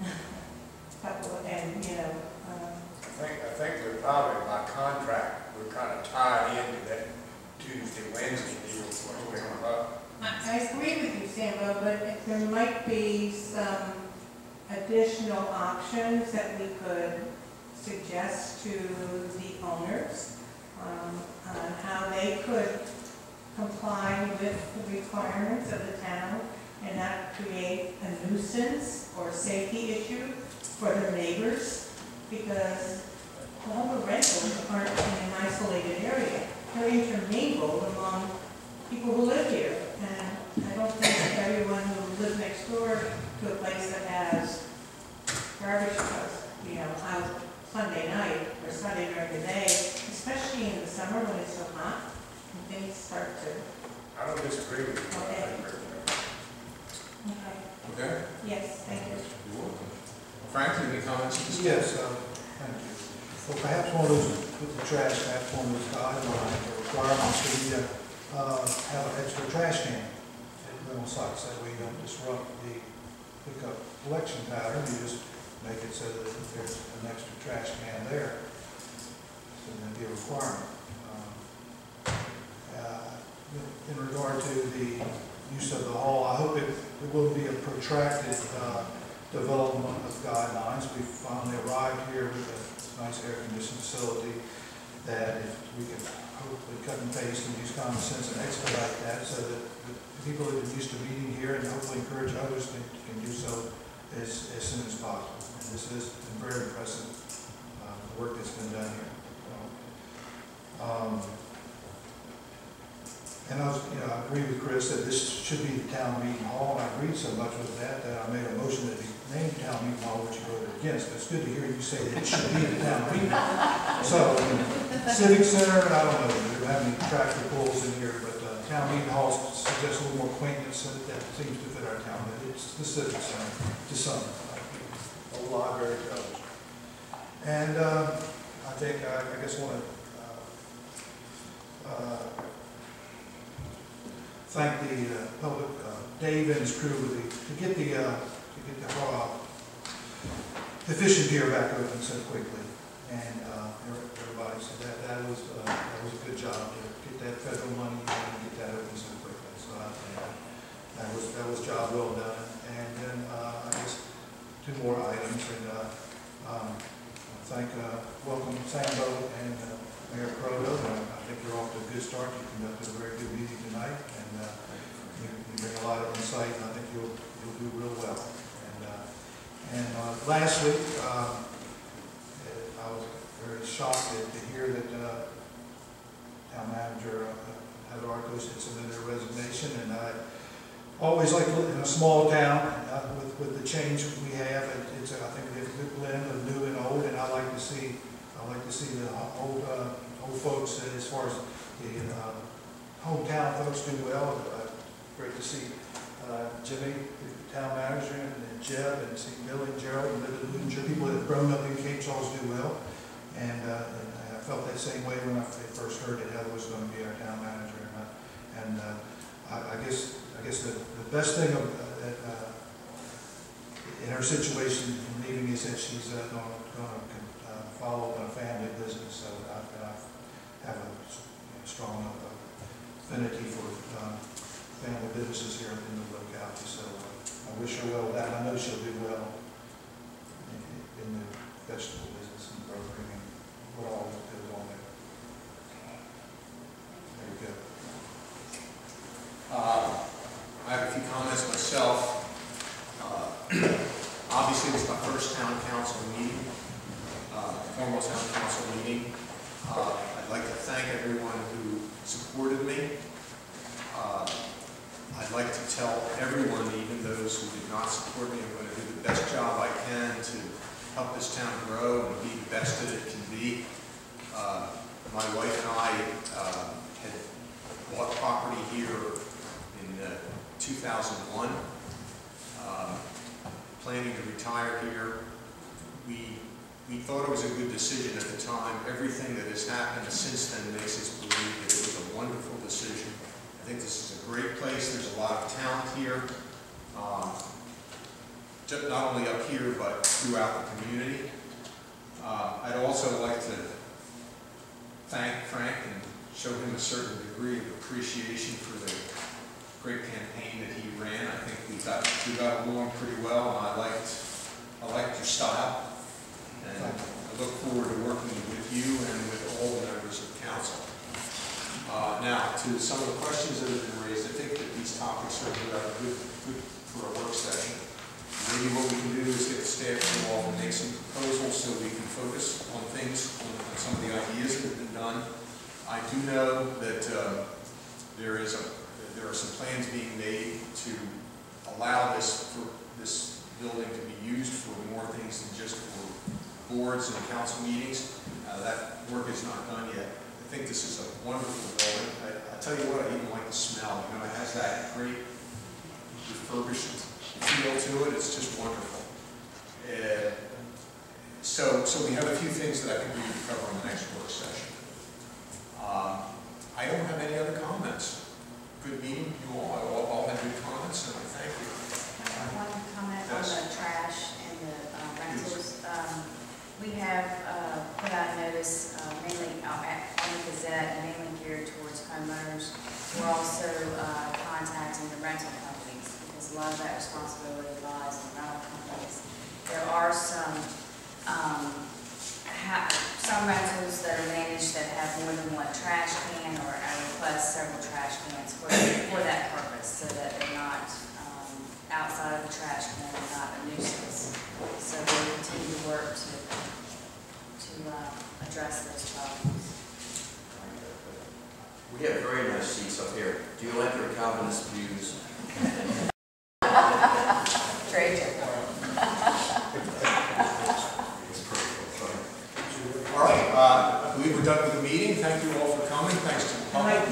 And, you know, I think we're probably by contract, we're kind of tied into that Tuesday, Wednesday deal for what's going on. I agree with you, Sambo, but if there might be some additional options that we could suggest to the owners on how they could comply with the requirements of the town and not create a nuisance or safety issue for their neighbors, because all the rentals aren't in an isolated area. They're intermingled among people who live here. And I don't think everyone who lives next door to a place that has garbage trucks, you know, out Sunday night or Sunday during the day, especially in the summer when it's so hot, and things start to. I don't disagree with you. Okay. Okay. Yes, thank you. You're welcome. Frank, any comments? Yes, thank you. Well, perhaps one of those, with the trash, perhaps one of those guidelines or requirements would be to have an extra trash can at rental sites. That way you don't disrupt the pickup collection pattern. You just make it so that there's an extra trash can there. So that'd be a requirement. In regard to the use of the hall, I hope it will be a protracted development of guidelines. We finally arrived here with a nice air-conditioned facility that if we can hopefully cut and paste and use common sense and expedite that, so that the people that are used to meeting here and hopefully encourage others can do so as soon as possible. And this has been very impressive, the work that's been done here. agree with Chris that this should be the town meeting hall, and I agreed so much with that I made a motion that be named town meeting hall, which you voted against. But it's good to hear you say that it should be the town meeting. So, Civic Center, I don't know, we don't have any tractor pulls in here, but town meeting hall suggests a little more quaintness, and that seems to fit our town, but it's the Civic Center to some. A library, and I think, I guess I want to thank the public, Dave and his crew to get the fishing pier back open so quickly, and everybody said that was a good job to get that federal money and get that open so quickly. So I think that was job well done. And then I guess 2 more items, and welcome Sambo and Mayor Proto. I think you're off to a good start. You conducted a very good meeting tonight, and you bring a lot of insight, and I think you'll do real well. And lastly, I was very shocked to hear that town manager Heather Arcos had submitted a resignation, and I always like to live in a small town with the change we have. I think we have a good blend of new and old, and I like to see the old folks, as far as the hometown folks, do well. Great to see Jimmy, the town manager, and Jeb, and see Billy and Gerald, and Littleton, people that have grown up in Cape Charles do well. And I felt that same way when I first heard that Heather was going to be our town manager. And I guess the best thing in her situation in leaving is that she's going to follow a family business. So I have a strong affinity for family businesses here in the locality. So I wish her well with that. I know she'll do well in the vegetable business and brokering and what all goes on there. There you go. I have a few comments myself. Obviously, this is my first town council meeting, formal town council meeting. I'd like to thank everyone who supported me. I'd like to tell everyone, even those who did not support me, I'm going to do the best job I can to help this town grow and be the best that it can be. My wife and I had bought property here in 2001, planning to retire here. We thought it was a good decision at the time. Everything that has happened since then makes us believe that it was a wonderful decision. I think this is a great place. There's a lot of talent here, just not only up here, but throughout the community. I'd also like to thank Frank and show him a certain degree of appreciation for the great campaign that he ran. I think we got along pretty well, and I liked your style. And I look forward to working with you and with all the members of council. Now, to some of the questions that have been raised, I think that these topics are good for a work session. Maybe what we can do is get the staff involved and make some proposals so we can focus on things, on some of the ideas that have been done. I do know that there are some plans being made to allow this building to be used for more things than just for boards and council meetings. That work is not done yet. I think this is a wonderful building. I tell you what, I even like the smell. You know, it has that great refurbished feel to it. It's just wonderful. So we have a few things that I think we can cover on the next work session. I don't have any other comments. Good meeting, you all had good comments, and I thank you. One comment on the trash and the rentals. We have put out a notice mainly on the Gazette, mainly geared towards homeowners. We're also contacting the rental companies because a lot of that responsibility lies on rental companies. There are some rentals that are managed that have more than one trash can, or I request several trash cans for that purpose, so that they're not outside of the trash can and not a nuisance. So we'll continue to work to address those problems. We have very nice seats up here. Do you like your account honest views. Great. All right, I believe we're done with the meeting. Thank you all for coming. Thanks to the public.